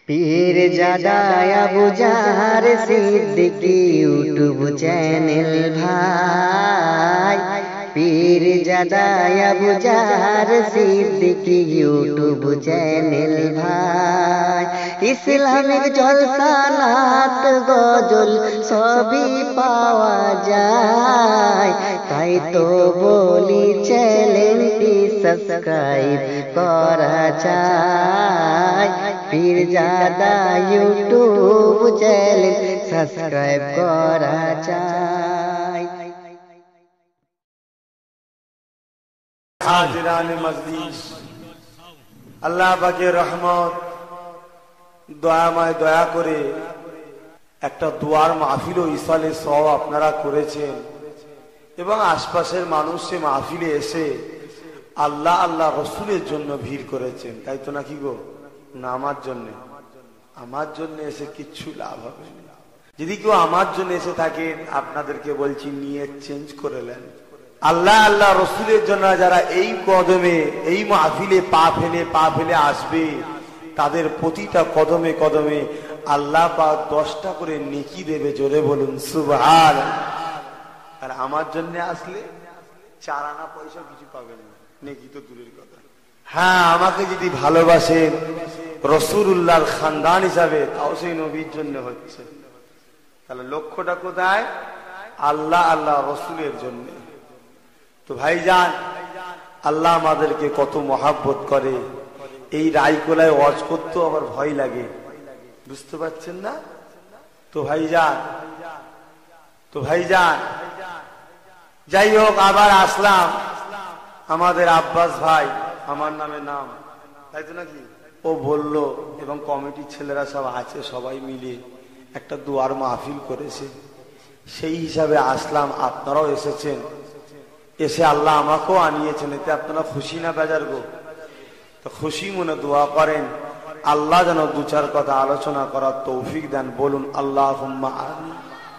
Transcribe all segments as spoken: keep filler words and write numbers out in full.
পীর জাদা Abu Zar Siddiqui YouTube channel ভাই, Pirzada Abu Zar Siddiqui YouTube channel ভাই। ইসলামিক জলসা নাত গজল সবই পাওয়া যায়, তাই তো বলি চ্যানেলটি সাবস্ক্রাইব করা চাই। পীর জাদা ইউটিউব চ্যানেল সাবস্ক্রাইব করা চাই। হাজিরান মজলিস, আল্লাহ পাকের রহমত দয়াময় দয়া করে একটা দুয়ার মাহফিল ও ইসালে সওয়াব আপনারা করেছেন এবং আশপাশের মানুষ সে মাহফিলে এসে আল্লাহ আল্লাহ রসুলের জন্য ভিড় করেছেন, তাই তো নাকি গো? না আমার জন্য, আমার জন্য এসে কিচ্ছু লাভ হবে না। যদি কেউ আমার জন্য এসে থাকেন, আপনাদেরকে বলছি নিয়ে চেঞ্জ করে নেন। আল্লাহ আল্লাহ রসুলের জন্য যারা এই কদমে এই মাহফিলে পা ফেলে পা ফেলে আসবে, তাদের প্রতিটা কদমে কদমে আল্লাহ পাক দশটা করে নেকি দেবে। জোরে বলুন সুবহানাল্লাহ। আর আমার জন্য আসলে চার আনা পয়সা কিছু পাবেন না, নেকি তো দূরের কথা। হ্যাঁ, আমাকে যদি ভালোবাসেন রাসূলুল্লাহর খানদান হিসাবে, তাও সেই নবীর জন্য হচ্ছে। তাহলে লক্ষ্যটা কোথায়? আল্লাহ আল্লাহ রসুলের জন্য। তো ভাইজান, আল্লাহ আমাদেরকে কত মহাব্বত করে। এই রায়কোলায় ওয়াজ করতেও আবার ভয় লাগে, বুঝতে পারছেন না? তো ভাইজান তো ভাইজান যাই হোক, আবার আসলাম। আমাদের আব্বাস ভাই, আমার নামে নাম, তাই তো নাকি? ও বলল এবং কমিটির ছেলেরা সব আছে, সবাই মিলে একটা দুয়ার মাহফিল করেছে, সেই হিসাবে আসলাম। আপনারাও এসেছেন, এসে আল্লাহ আমাকেও আনিয়েছেন, এতে আপনারা খুশি না বেজার গো? তো খুশি মনে দোয়া করেন, আল্লাহ যেন দু চার কথা আলোচনা করার তৌফিক দেন। বলুন আল্লাহুম্মা আমিন।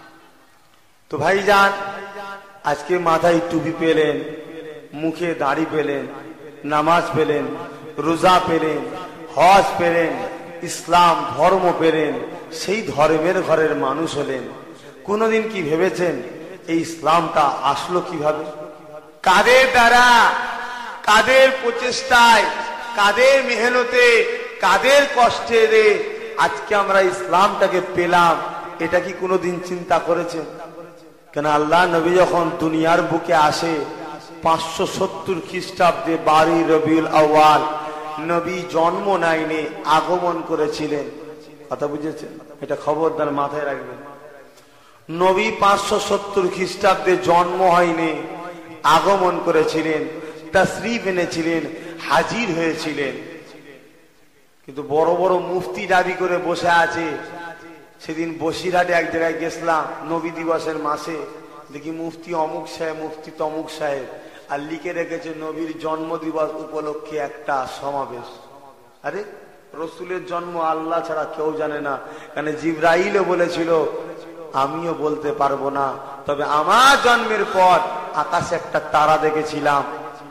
তো ভাইজান, আজকে মাথায় টুপি পেলেন, মুখে দাড়ি পেলেন, নামাজ পেলেন, রোজা পেলেন, হজ পেলেন, ইসলাম ধর্ম পেলেন, সেই ধর্মের ঘরের মানুষ হলেন। কোনদিন কি ভেবেছেন এই ইসলামটা আসলো কিভাবে? কাদের দ্বারা, কাদের প্রচেষ্টায়, কাদের মেহনতে, কাদের কষ্টে রে আজকে আমরা ইসলামটাকে পেলাম? এটা কি কোনোদিন চিন্তা করেছেন? কেন আল্লাহ নবী যখন দুনিয়ার বুকে আসে পাঁচশো সত্তর খ্রিস্টাব্দে বারোই রবিউল আউয়াল নবী জন্ম নেয়নি, আগমন করেছিলেন। কথা বুঝেছেন? এটা খবরদার মাথায় রাখবেন। নবী পাঁচশো সত্তর খ্রিস্টাব্দে জন্ম হয়নি, আগমন করেছিলেন, তাশরীফ এনেছিলেন, হাজির হয়েছিলেন। কিন্তু বড় বড় মুফতি দাবি করে বসে আছে। সেদিন বসিরহাটে এক জায়গায় গেছিলাম নবী দিবসের মাসে, দেখি মুফতি অমুক সাহেব, মুফতি তমুক সাহেব, আর লিখে রেখেছে নবীর জন্ম দিবস উপলক্ষে একটা সমাবেশ। আরে রসুলের জন্ম আল্লাহ ছাড়া কেউ জানে না। কারণ জিবরাইলও বলেছিল আমিও বলতে পারবো না, তবে আমার জন্মের পর আকাশে একটা তারা দেখেছিলাম।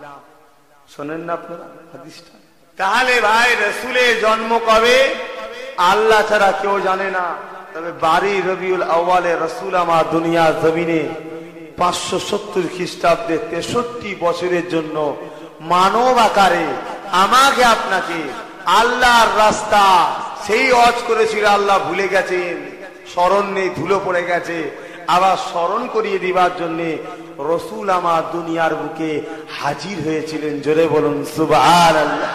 শোনেন না আপনারা হাদিসটা? তাহলে ভাই, রসুলের জন্ম কবে আল্লাহ ছাড়া কেউ জানে না। তবে বারোই রবিউল আউয়ালে রসুল আমার দুনিয়া জমিনে পাঁচশো সত্তর খ্রিস্টাব্দে তেষট্টি বছরের জন্য মানব আকারে আমাকে আপনাকে আল্লাহর রাস্তা সেই ওয়াজ করেছিল। আল্লাহ ভুলে গেছেন, স্মরণ নেই, ধুলো পড়ে গেছে। আবার স্মরণ করিয়ে দিবার জন্য রসুল আমার দুনিয়ার বুকে হাজির হয়েছিলেন। জোরে বলুন সুবহানাল্লাহ।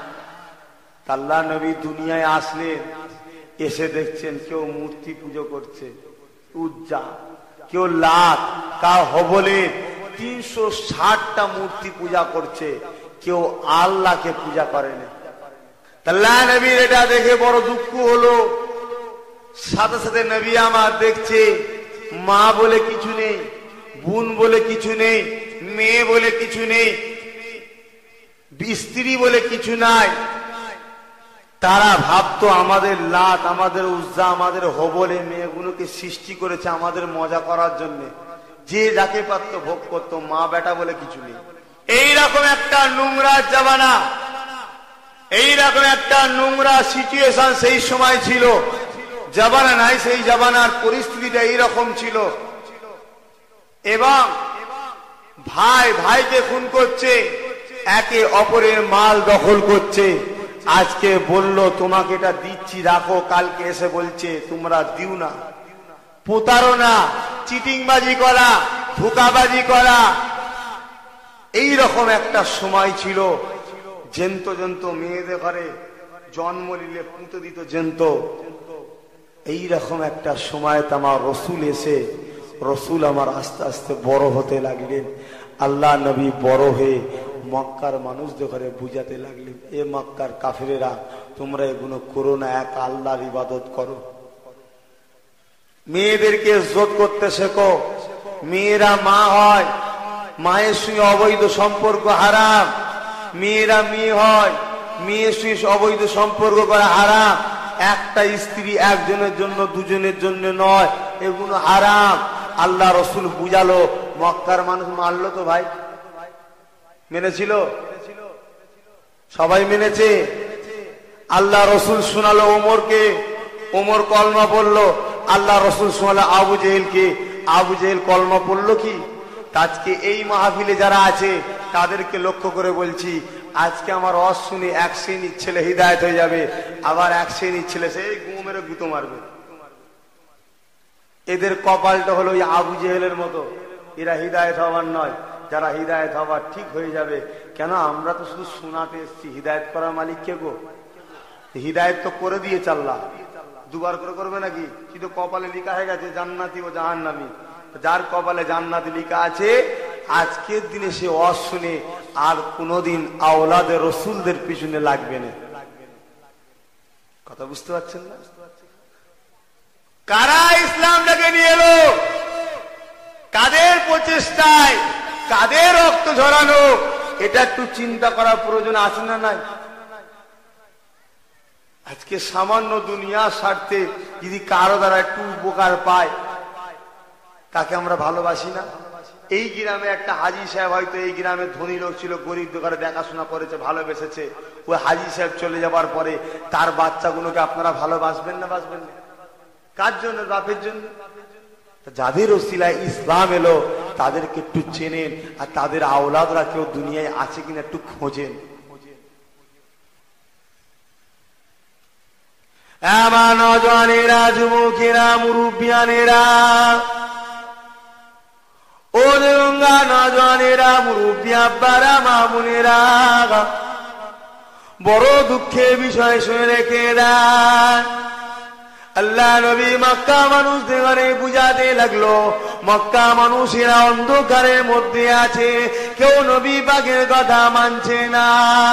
আল্লাহ নবী দুনিয়ায় আসলেন, এসে দেখছেন কেউ মূর্তি পুজো করছে, উজ্জা, কেউ লাত, কাউ হবলে তিনশো ষাটটা মূর্তি পূজা করছে, কেউ আল্লাহকে পূজা করেন। আল্লাহ নবীর এটা দেখে বড় দুঃখ হলো। সাথে সাথে নবী আমার দেখছে মা বলে কিছু নেই, বোন বলে কিছু নেই, মেয়ে বলে কিছু নেই, স্ত্রী বলে কিছু নাই। তারা ভাবতো আমাদের লাত, আমাদের উজ্জা, আমাদের হবলে মেয়েগুলোকে সৃষ্টি করেছে আমাদের মজা করার জন্য। যে যাকে পারত ভোগ করতো, মা বেটা বলে কিছু নেই। এইরকম একটা নোংরা জামানা এইরকম একটা নোংরা সিচুয়েশন সেই সময় ছিল, জামানা নাই, সেই জামানার পরিস্থিতিটা এইরকম ছিল। এবং ভাই ভাইকে খুন করছে, একে অপরের মাল দখল করছে। আজকে বলল তোমাকে এটা দিচ্ছি রাখো, কালকে এসে বলছে তোমরা দিও না। প্রতারণা, চিটিংবাজি করা, ধোঁকাবাজি করা, এই রকম একটা সময় ছিল। জেন্ত জেন্ত মেয়েদের ঘরে জন্ম নিলে পুঁতে দিত জেন্ত। এইরকম একটা সময় আমার রসুল এসে, রসুল আমার আস্তে আস্তে বড় হতে লাগলেন। আল্লাহ নবী বড় হয়ে মক্কার মানুষদের ঘরে বুঝাতে লাগলেন, এ মক্কার কাফিরেরা, তোমরা এগুলো করো না, এক আল্লাহর ইবাদত করো। মেয়েদেরকে ইজ্জত করতে শেখো। মেয়েরা মা হয়, মায়ের সঙ্গে অবৈধ সম্পর্ক হারাম। মেয়েরা মেয়ে হয়, মেয়ের সঙ্গে অবৈধ সম্পর্ক করা হারাম। একটা স্ত্রী একজনের জন্য, দুজনের জন্য নয়, এগুলো হারাম। আল্লাহ রসুল বুঝালো, মক্কার মানুষ মানলো তো ভাই? মেনেছিল? সবাই মেনেছে। আল্লাহ রসুল শোনালো ওমরকে, ওমর কলমা পড়লো। আল্লাহ রসুল শোনালো আবু জেহেলকে, আবু জেহেল কলমা পড়লো কি? আজকে এই মাহফিলে যারা আছে তাদেরকে লক্ষ্য করে বলছি, আজকে আমার ওয়াজ শুনে এক শ্রেণীর ছেলে হিদায়েত হয়ে যাবে, আবার এক শ্রেণীর ছেলে সেই গু মেরে গুঁতো মারবে। এদের কপালটা হলো ওই আবু জেহেলের মতো। এরা হিদায়েত হওয়ার নয়, যারা হিদায়েত হওয়ার ঠিক হয়ে যাবে। কেন? আমরা তো শুধু শোনাতে এসছি, হিদায়েত করার মালিক কে গো? হিদায়েত তো করে দিয়ে চাল্লা, দুবার করে করবে নাকি? কিন্তু কপালে লেখা হয়ে গেছে জান্নাতি ও জাহান্নামী। যার কপালে জান্নাতি লেখা আছে, আজকের দিনে সে ওয়াজ শুনে আর কোনদিন আওলাদের রসুলদের পিছনে লাগবে না। কথা বুঝতে পারছেন না? কারা ইসলামটাকে নিয়ে এলো? কাদের প্রচেষ্টায়, কাদের রক্ত ঝরানো? এটা একটু চিন্তা করার প্রয়োজন আছে না নাই? আজকে সামান্য দুনিয়ার স্বার্থে যদি কারো দ্বারা একটু উপকার পায়, তাকে আমরা ভালোবাসি না? এই গ্রামে একটা হাজি সাহেব, হয়তো এই গ্রামে ধনী লোক ছিল, গরিব দোকানে দেখাশোনা করেছে, ভালোবেসেছে। ওই হাজি সাহেব চলে যাবার পরে তার বাচ্চাগুলোকে আপনারা ভালোবাসবেন না বাসবেন না? কার জন্য? বাপের জন্য। যাদের ওসিলায় ইসলাম এলো তাদেরকে একটু চেনেন, আর তাদের আওলাদরা কেউ দুনিয়ায় আছে কিনা একটু খোঁজেন। আমার নওজওয়ানেরা, যুবকেরা, মুরব্বিয়ানেরা, ও গঙ্গা নওজওয়ানেরা, মুরব্বি আব্বারা, মামুনেরা, বড় দুঃখের বিষয় শুনে রেখে দেন। আল্লাহ নবী মক্কা মানুষদের ঘরে বুঝাতে লাগলো, মক্কা মানুষেরা অন্ধকারের মধ্যে আছে, কেউ নবী পাকের কথা মানছে না।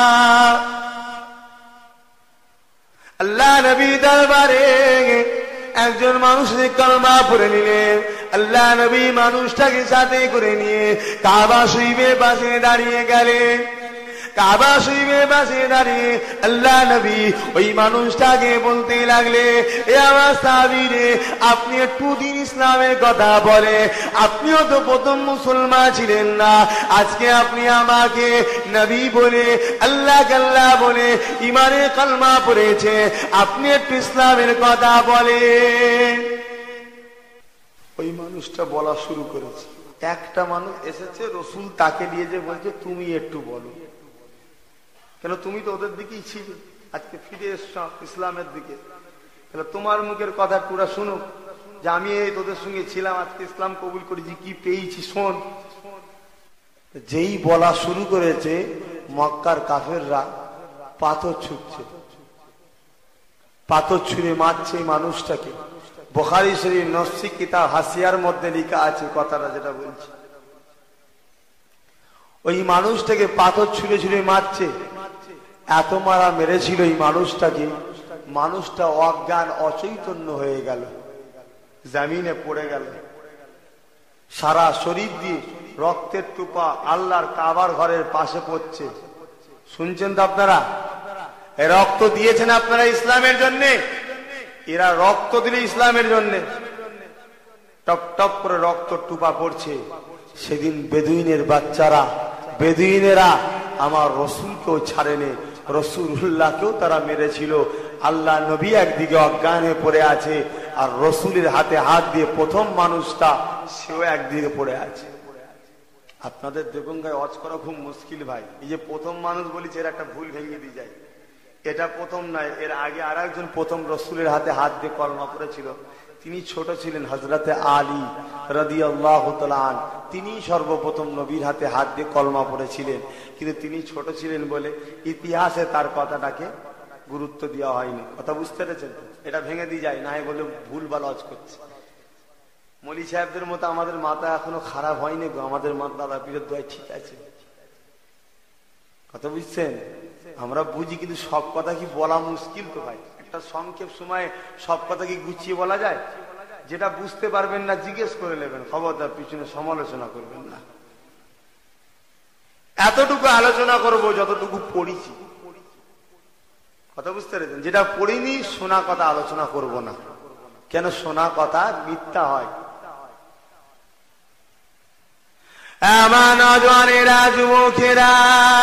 আল্লাহ নবী দরবারে একজন মানুষের কলমা পড়ে নিলেন। আল্লাহ নবী মানুষটাকে সাথে করে নিয়ে কাবা শরীফের পাশে দাঁড়িয়ে গেলেন। কাবা শরীফের পাশে দাঁড়িয়ে আল্লাহ নবী ওই মানুষটাকে বলতে লাগলে, এ আমার সাহাবীরে, আপনি একটু দিন ইসলামের কথা বলে, আপনিও তো প্রথম মুসলমান ছিলেন না, আজকে আপনি আমাকে নবী বলে, আল্লাহ আল্লাহ বলে ইমানের কলমা পড়েছে, আপনি একটু ইসলামের কথা বলেন। ওই মানুষটা বলা শুরু করেছে। একটা মানুষ এসেছে, রসুল তাকে নিয়ে যে বলছে তুমি একটু বলো। কেন? তুমি তো ওদের দিকেই ছিলে, আজকে ফিরে এসছো ইসলামের দিকে, তাহলে তোমার মুখের কথা পুরা শুনো, যে আমি এই তোদের সঙ্গে ছিলাম, আজকে ইসলাম কবুল করেছি, কি পেয়েছি শোন। যেই বলা শুরু করেছে, মক্কার কাফেররা পাথর ছুটছে, পাথর ছুঁড়ে মারছে মানুষটাকে। বুখারী শরীফ নসি কিতাব হাসিয়ার মধ্যে লেখা আছে কথাটা যেটা বলছি। ওই মানুষটাকে পাথর ছুঁড়ে ছুঁড়ে মারছে। এত মারা মেরেছিল এই মানুষটাকে, মানুষটা অজ্ঞান অচৈতন্য হয়ে গেল, জমিনে পড়ে গেল। সারা শরীর দিয়ে রক্তের টুপা আল্লাহর কাবার ঘরের পাশে পড়ছে। শুনছেন তো আপনারা? রক্ত দিয়েছেন আপনারা ইসলামের জন্য, এরা রক্ত দিলে ইসলামের জন্য। টপ টপ করে রক্ত টুপা পড়ছে। সেদিন বেদুইনের বাচ্চারা, বেদুইনেরা আমার রসুলকেও ছাড়েনি, রসুলুল্লাহকেও তারা মেরেছিল। আল্লাহ নবী একদিকে অজ্ঞান হয়ে পড়ে আছে, আর রসুলের হাতে হাত দিয়ে প্রথম মানুষটা সেও একদিকে পড়ে আছে। আপনাদের দেবঙ্গায় অজ করা খুব মুশকিল ভাই। এই যে প্রথম মানুষ বলেছে, এর একটা ভুল ভেঙে দিয়ে যায়। এটা প্রথম নয়, এর আগে আর একজন প্রথম রসুলের হাতে হাত দিয়ে কলমা পড়েছিল। তিনি ছোট ছিলেন, হযরতে আলী রাদিয়াল্লাহু তাআলা আনহু, তিনি সর্বপ্রথম নবীর হাতে হাত দিয়ে কলমা পড়েছিলেন। কিন্তু তিনি ছোট ছিলেন বলে ইতিহাসে তার কথাটাকে গুরুত্ব দেওয়া হয়নি। কথা বুঝতে পেরেছেন? এটা ভেঙে দিয়ে যায়, না বলে ভুল ভাল অজ করছে। মলি সাহেবদের মতো আমাদের মাথা এখনো খারাপ হয়নি গো, আমাদের মাথা দাদা পীরের দোয়ায় ঠিক আছে। কথা বুঝছেন? আমরা বুঝি, কিন্তু সব কথা কি বলা মুশকিল তো ভাই। একটা সংক্ষেপ সময়ে সব কথা কি গুছিয়ে বলা যায়? যেটা বুঝতে পারবেন না জিজ্ঞেস করে নেবেন, খবরদার পিছনে সমালোচনা করবেন না। এতটুকু আলোচনা করব যতটুকু পড়িছি। কথা বুঝতে পেরেছেন? যেটা পড়িনি শোনা কথা আলোচনা করব না, কেন শোনা কথা মিথ্যা হয়। আমার নজওয়ানেরা, যুবকেরা,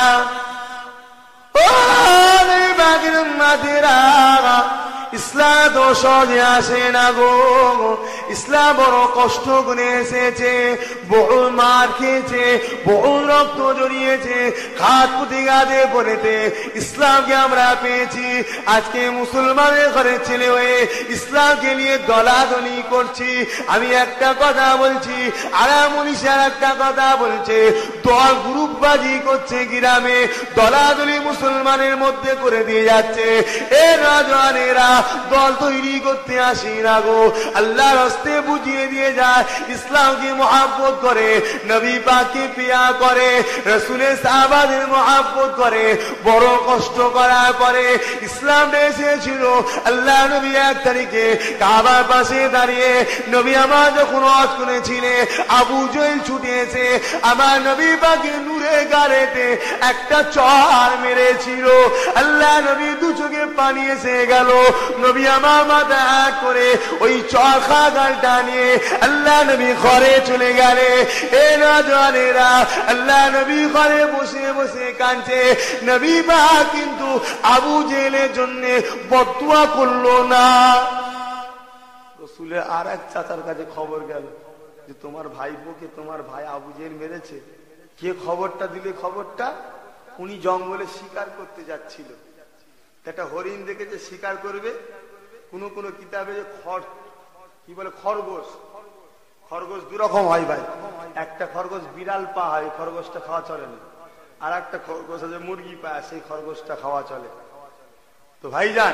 ও বাগির মাদেরা, ইসলাম তো সহজে আসে না গো। ইসলাম বড় কষ্ট করে এসেছে, বহু মার খেয়েছে, বহু রক্ত জড়িয়েছে, ঘাত প্রতিঘাতে পড়েতে ইসলামকে আমরা পেয়েছি। আজকে মুসলমানের ঘরের ছেলে হয়ে ইসলামকে নিয়ে দলাদলি করছি। আমি একটা কথা বলছি, আর মনীষার একটা কথা বলছে, দল গ্রুপবাজি করছে গ্রামে, দলাদলি মুসলমানের মধ্যে করে দিয়ে যাচ্ছে। এ রাজওয়ানেরা, দল তৈরি করতে আসি না গো, আল্লাহ রাস্তে বুঝিয়ে দিয়ে যায়। ইসলামকে মহাব্বত করে, নবী পাককে পিয়া করে, রাসূলের সাহাবাদের মহাব্বত করে, বড় কষ্ট করার পরে ইসলাম এসেছিল। আল্লাহ নবী এক তারিখে কাবার পাশে দাঁড়িয়ে নবী আমার যখন ওয়াজ করেছিলেন, আবু জেহেল ছুটে এসে আমার নবী পাকের নূরে গাড়িতে একটা চড় মেরেছিল। আল্লাহ নবী দু চোখে পানি এসে গেল। নবী আমার মাথা করে ওই চরখা গালটা নিয়ে আল্লাহ নবী ঘরে চলে গেলে। এ নওজওয়ানেরা, আল্লাহ নবী ঘরে বসে বসে কাঁদছে। নবী পাক কিন্তু আবু জেহেলের জন্য বদদুয়া করলো না। রাসূলের আর এক চাচার কাছে খবর গেল যে তোমার ভাইপোকে তোমার ভাই আবু জেহেল মেরেছে। কে খবরটা দিলে? খবরটা উনি জঙ্গলে শিকার করতে যাচ্ছিল। একটা হরিণ দেখেছে, শিকার করবে। কোন কোন কিতাবে খড় কি বলে, খরগোশ। খরগোশ দু রকম হয় ভাই। একটা খরগোশ বিড়াল পা হয়, খরগোশটা খাওয়া চলে না। আর একটা খরগোশ আছে মুরগি পা, সেই খরগোশটা খাওয়া চলে। তো ভাইজান,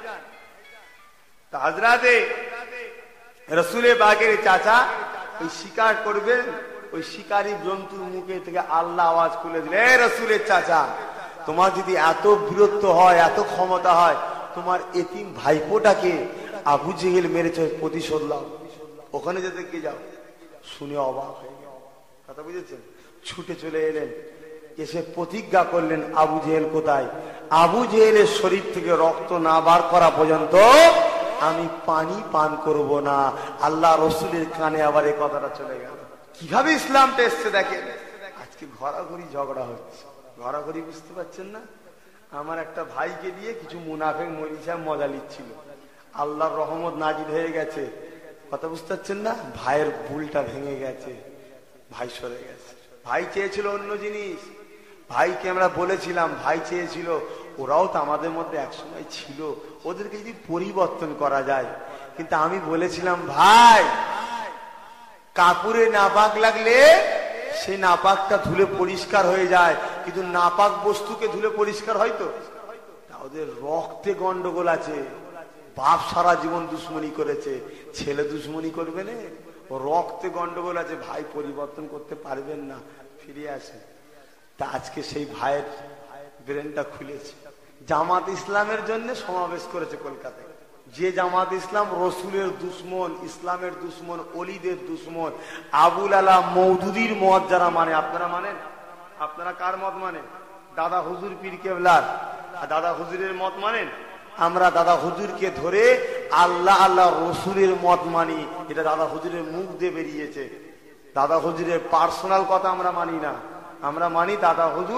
হযরতে রাসূলে পাকের চাচা ওই শিকার করবেন, ওই শিকারী জন্তুর মুখে থেকে আল্লাহ আওয়াজ খুলে দিলে, এ রাসূলের চাচা, তোমার যদি এত বীরত্ব হয়, এত ক্ষমতা হয়, তোমার এতিম ভাইপোটাকে আবু জেহেল মেরেছে, প্রতিশোধ নাও। ওখানে যেতে কে যাও। শুনে অবাক হয়ে গেল। কথা বুঝেছেন? ছুটে চলে এলেন, এসে প্রতিজ্ঞা করলেন আবু জেহেল কোথায়। আবু জেহেলের শরীর থেকে রক্ত না বার করা পর্যন্ত আমি পানি পান করব না। আল্লাহ রসুলের কানে আবার এই কথাটা চলে গেল। কিভাবে ইসলামটা এসছে দেখেন। আজকে ঘোরাঘুরি ঝগড়া হচ্ছে। ঘোরাঘুরি বুঝতে পারছেন না? আমার একটা ভাইকে দিয়ে কিছু মুনাফেক মরিচা মজা নিচ্ছিল। আল্লাহর রহমত নাজিল হয়ে গেছে। কথা বুঝতে পারছেন না? ভাইয়ের ভুলটা ভেঙে গেছে, ভাই সরে গেছে। ভাই চেয়েছিল অন্য জিনিস, ভাইকে আমরা বলেছিলাম, ভাই চেয়েছিল, ওরাও তো আমাদের মধ্যে একসময় ছিল, ওদেরকে যদি পরিবর্তন করা যায়। কিন্তু আমি বলেছিলাম, ভাই কাপড়ে নাপাক লাগলে সেই নাপাকটা ধুলে পরিষ্কার হয়ে যায়, কিন্তু নাপাক বস্তুকে ধুলে পরিষ্কার হয় তো? ওদের রক্তে গন্ডগোল আছে। বাপ সারা জীবন দুশ্মনী করেছে, ছেলে দুশ্মনী করবে না? রক্তে গন্ডগোল আছে, ভাই পরিবর্তন করতে পারবেন না, ফিরে আসে। তা আজকে সেই ভাইয়ের ব্রেনটা খুলেছে। জামাত ইসলামের জন্য সমাবেশ করেছে কলকাতায়। যে জামাত ইসলাম রসুলের দুশ্মন, ইসলামের দুশ্মন, অলিদের দুশ্মন, আবুল আলা মওদুদির মত যারা মানে, আপনারা মানেন? আপনারা কার মত মানেন? দাদা হুজুর পীর কেবলার। দাদা হুজুরের মত মানেন? আমরা দাদা হুজুরকে ধরে আল্লাহ আল্লাহ রসুলের মত মানি। এটা দাদা হুজুরের মুখ দিয়ে বেরিয়েছে। দাদা হুজুরের পার্সোনাল কথা আমরা মানি না। আমরা মানি দাদা হুজুর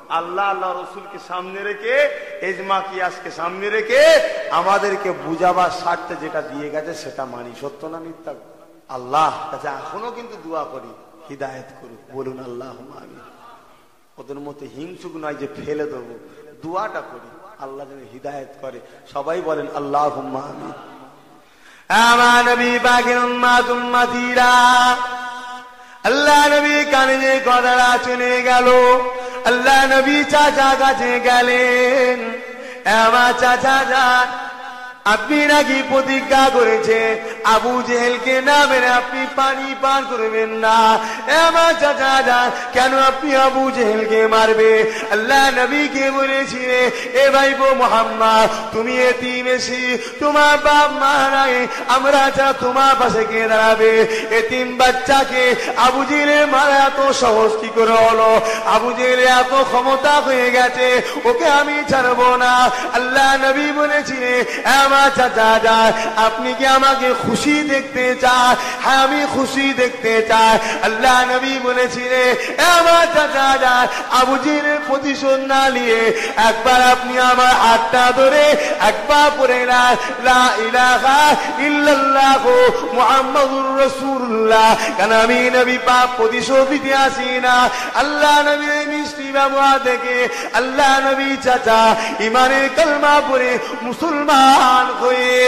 আল্লাহ আল্লাহ রসুলকে সামনে রেখে, এজমা কিয়াসকে সামনে রেখে আমাদেরকে বুঝাবার স্বার্থে যেটা দিয়ে গেছে সেটা মানি। সত্য না মিথ্যা? আল্লাহ কাছে এখনো কিন্তু দোয়া করি, হিদায়েত করুক। বলুন আল্লাহুম্মা আমিন। ওদের মধ্যে হিংসুক নয় যে ফেলে দেবো, দোয়াটা করি আল্লাহ যেন হিদায়েত করে। সবাই বলেন আল্লাহুম্মা আমিন। আমার নবী পাকের উম্মত উম্মতিরা, আল্লাহ নবী কানে যে কথাটা চলে গেল, আল্লাহ নবী চাচা কাছে গেলেন। আমার চাচা যান, আপনি নাকি প্রতিজ্ঞা করেছে আবু জেহেলকে না মেরে আপনি পানি পান করবেন না। আমার চাচা যান, কেন আপনি আবু জেহেলকে মারবে? আল্লাহ নবীকে বলেছিলেন, এ ভাইবো মোহাম্মদ, তুমি এতিম এসি, তোমার বাপ মা নাই, আমরা যা তোমার পাশে কে দাঁড়াবে? এতিম বাচ্চাকে আবু জেহেলের মারা এত সহজ কি করে হলো? আবু জেহেলের এত ক্ষমতা হয়ে গেছে, ওকে আমি ছাড়বো না। আল্লাহ নবী বলেছিলেন, আমার চাচা যান, আপনি কি আমাকে খুশি দেখতে চান? হ্যাঁ, আমি খুশি দেখতে চাই। আল্লাহ নবী বলেছিলেন, আমার চাচা যান, আবু জেহেলের প্রতিশোধ না নিয়ে একবার আপনি আমার হাতটা ধরে একবার পড়ে না লা ইলাহা ইল্লাল্লাহ মুহাম্মাদুর রাসূলুল্লাহ, কারণ আমি নবী পাক প্রতিশোধ দিতে আসি না। আল্লাহ নবীর মিষ্টি ব্যবহার দেখে আল্লাহ নবী চাচা ইমানের কালমা পড়ে মুসলমান হয়ে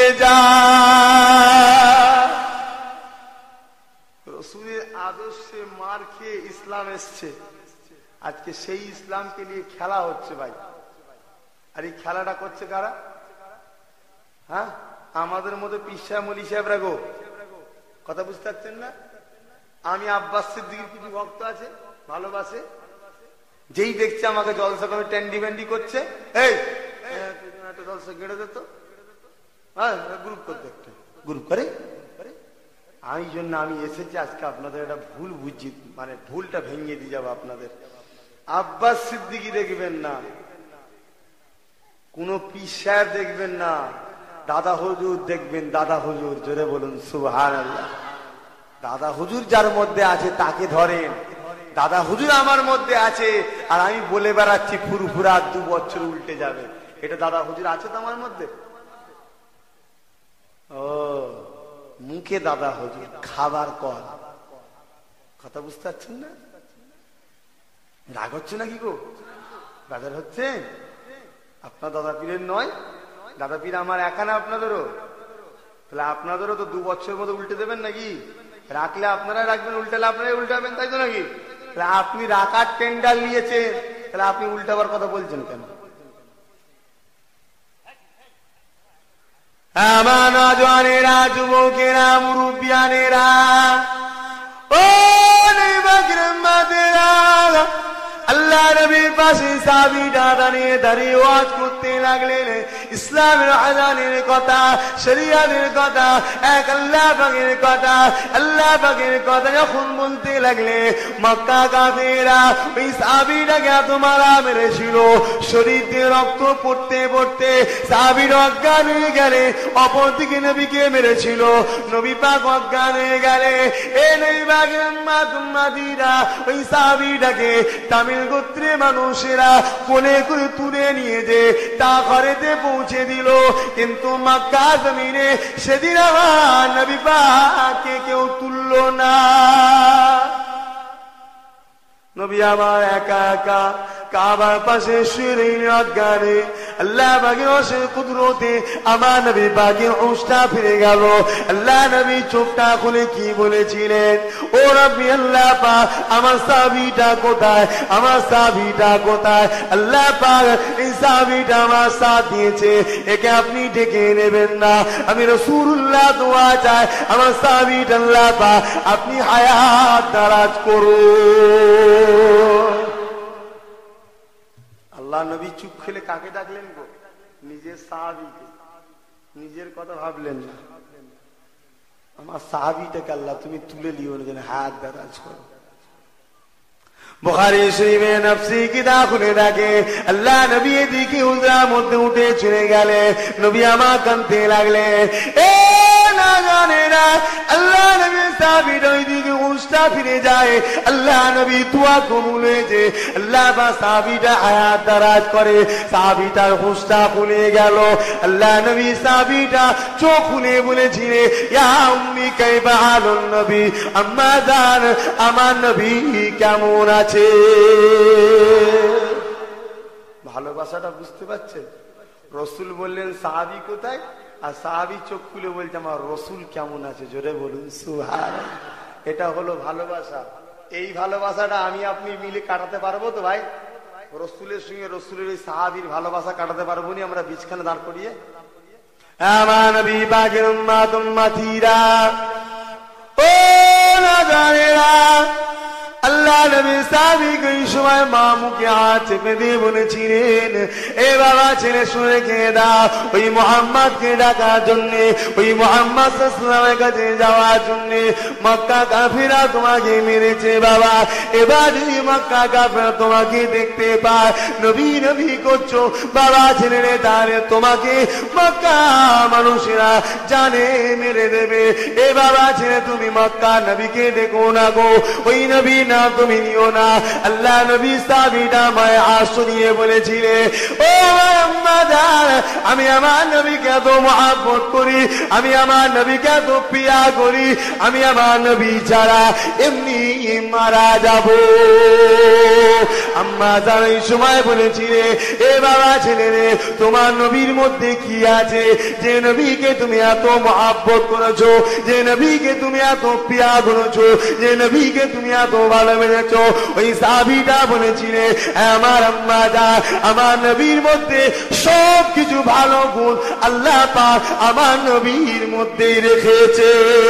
যায়। রসূলের আদর্শে মার খেয়ে ইসলাম এসছে। আজকে সেই ইসলামকে নিয়ে খেলা হচ্ছে ভাই। আর এই খেলাটা করছে কারা? হ্যাঁ, আমাদের মধ্যে পিসা মলি সাহেবরা গো। কথা বুঝতে পারছেন না? আমি আব্বাস সিদ্দিকীর কিছু ভক্ত আছে, ভালোবাসে, যেই দেখছে আমাকে জলসা করে ট্যান্ডি ব্যান্ডি করছে, এই একটা জলসা গেড়ে দিত, হ্যাঁ গ্রুপ করতে, একটা গ্রুপ করে। আমি জন্য আমি এসেছি আজকে আপনাদের একটা ভুল বুঝছি, মানে ভুলটা ভেঙে দিয়ে যাবো আপনাদের। আব্বাস সিদ্দিকী দেখবেন না, কোন পীর সাহেব দেখবেন না, দাদা হুজুর দেখবেন। দাদা হুজুর, জোরে বলুন সুবহানাল্লাহ। দাদা হুজুর যার মধ্যে আছে তাকে ধরেন। দাদা হুজুর আমার মধ্যে আছে আর আমি বলে বেড়াচ্ছি ফুরফুরা দু বছর উল্টে যাবে, এটা দাদা হুজুর আছে তো আমার মধ্যে? ও মুখে দাদা হুজুর, খাবার কর। কথা বুঝতে পারছেন না? রাগ হচ্ছে নাকি গো? বাজার হচ্ছে? আপনার দাদা পীরের নয়, দাদা পীর আমার একা না আপনাদেরও? তাহলে আপনাদেরও তো দু বছর মতো উল্টে দেবেন নাকি? রাখলে আপনারা রাখবেন, উল্টালে আপনারাই উল্টাবেন, তাই তো নাকি? তাহলে আপনি রাখার টেন্ডার নিয়েছেন, তাহলে আপনি উল্টাবার কথা বলছেন কেন? আমার নজওয়ানেরা, যুবকেরা, মুরব্বিয়ানেরা, ও নেবাগরমাদেরা, আল্লাহ নবীর পাশে সাহাবীরা দাঁড়িয়ে দাঁড়িয়ে ওয়াজ করতে লাগলেন ইসলামের আযানের কথা, শরীয়তের কথা, এক আল্লাহ পাকের কথা। আল্লাহ পাকের কথা যখন বলতে লাগলে মক্কা কাফেররা ওই সাহাবীটাকে এত মারা মেরেছিল, শরীর দিয়ে রক্ত পড়তে পড়তে সাহাবীর অজ্ঞান হয়ে গেলে, অপরদিকে নবীকে মেরেছিল, নবী পাক অজ্ঞান হয়ে গেলে। এ নবীবাগের উম্মতিরা ওই সাহাবীটাকে তামিল গোত্রের মানুষেরা কোলে করে তুলে নিয়ে যে তা ঘরেতে পৌঁছে দিল। কিন্তু মক্কা জমিনে সেদিন আমার নবী পাককে কেউ তুলল না। নবী আমার একা একা কাবার পাশে শুয়ে অজ্ঞানে, আল্লাহ পাকের অশেষ কুদরতে আমার নবী পাকের হুঁশটা ফিরে গেল। আল্লাহ নবী চোখটা খুলে কি বলেছিলেন? ও রব্বি আল্লাহ পাক, আমার সাহাবীটা কোথায়? আমার সাহাবীটা কোথায়? আল্লাহ পাক এই সাহাবীটা আমার সাথ দিয়েছে, একে আপনি ডেকে নেবেন না? আমি রাসূলুল্লাহ দোয়া চাই, আমার সাহাবীটা আল্লাহ পাক আপনি হায়াত দারাজ করুন। আল্লাহ নবী চুপ খেলে কাকে ডাকলেন গো? নিজের সাহাবীকে, নিজের কথা ভাবলেন না। আমার সাহাবীটাকে আল্লাহ তুমি তুলে নিও না, যেন হাত দারাজ করো। বুখারী শরীফে নফসি কিতাব খুলে দেখে আল্লাহ নবী এদিকে হুজরার মধ্যে উঠে চলে গেলে, নবী আমার কাঁদতে লাগলেন, এ না না জানে না আল্লাহ নবী সাহাবীর ওই দিকে উষ্টা ফিরে যায় আল্লাহ নবী দোয়া কবুল হয়েছে আল্লাহ বা সাহাবীটা হায়াত দারাজ করে সাহাবীটার হুঁশটা খুলে গেল আল্লাহ নবী সাহাবীটা চোখ খুলে বলেছিলেন ইয়া উম্মি কাইফা হালুন নবী আম্মা জান আমার নবী কেমন আছে ভালোবাসাটা বুঝতে পারছেন রসুল বললেন সাহাবী কোথায় আর সাহাবী চোখ খুলে বলছে আমার রসুল কেমন আছে জোরে বলুন সুবহানাল্লাহ এটা হলো ভালোবাসা এই ভালোবাসাটা আমি আপনি মিলে কাটাতে পারবো তো ভাই রসুলের সঙ্গে রসুলের ওই সাহাবীর ভালোবাসা কাটাতে পারবো নি আমরা বিছখানে দাঁড় করিয়ে আমার নবী পাকের উম্মত উম্মতিরা ও না জানেরা আল্লাহ নবী সাহাবীকে এই সময় মা মুখে হাত চেপে দিয়ে বলেছিলেন এ বাবা ছেলে শুনে খেয়ে দাও ওই মুহাম্মদকে ডাকার জন্য ওই মুহাম্মদ সাল্লাল্লাহু আলাইহি কাছে যাওয়ার জন্য মক্কা কাফিরা তোমাকে মেরেছে বাবা এবার যদি মক্কা কাফিরা তোমাকে দেখতে পায় নবী নবী করছো বাবা ছেলে তাহলে তোমাকে মক্কা মানুষেরা জানে মেরে দেবে এ বাবা ছেলে তুমি মক্কা নবীকে দেখো না গো ওই নবী না তুমি নিও না আল্লাহ নবী সাহাবীটা মায় আশু নিয়ে বলেছিলে ও আম্মা জান আমি আমার নবীকে এত মহব্বত করি আমি আমার নবীকে এত প্রিয় করি আমি আমার নবী ছাড়া এমনি মারা যাব আম্মা জান এই সময় বলেছিলে এ বাবা ছেলে রে তোমার নবীর মধ্যে কি আছে যে নবীকে তুমি এত মহব্বত করেছো যে নবীকে তুমি এত প্রিয় করেছো যে নবীকে তুমি এত ভালোবেসেছো ওই সাহাবীটা বলেছিলে আমার আম্মা জান আমার নবীর মধ্যে সব কিছু ভালো গুণ আল্লাহ পাক আমার নবীর মধ্যেই রেখেছে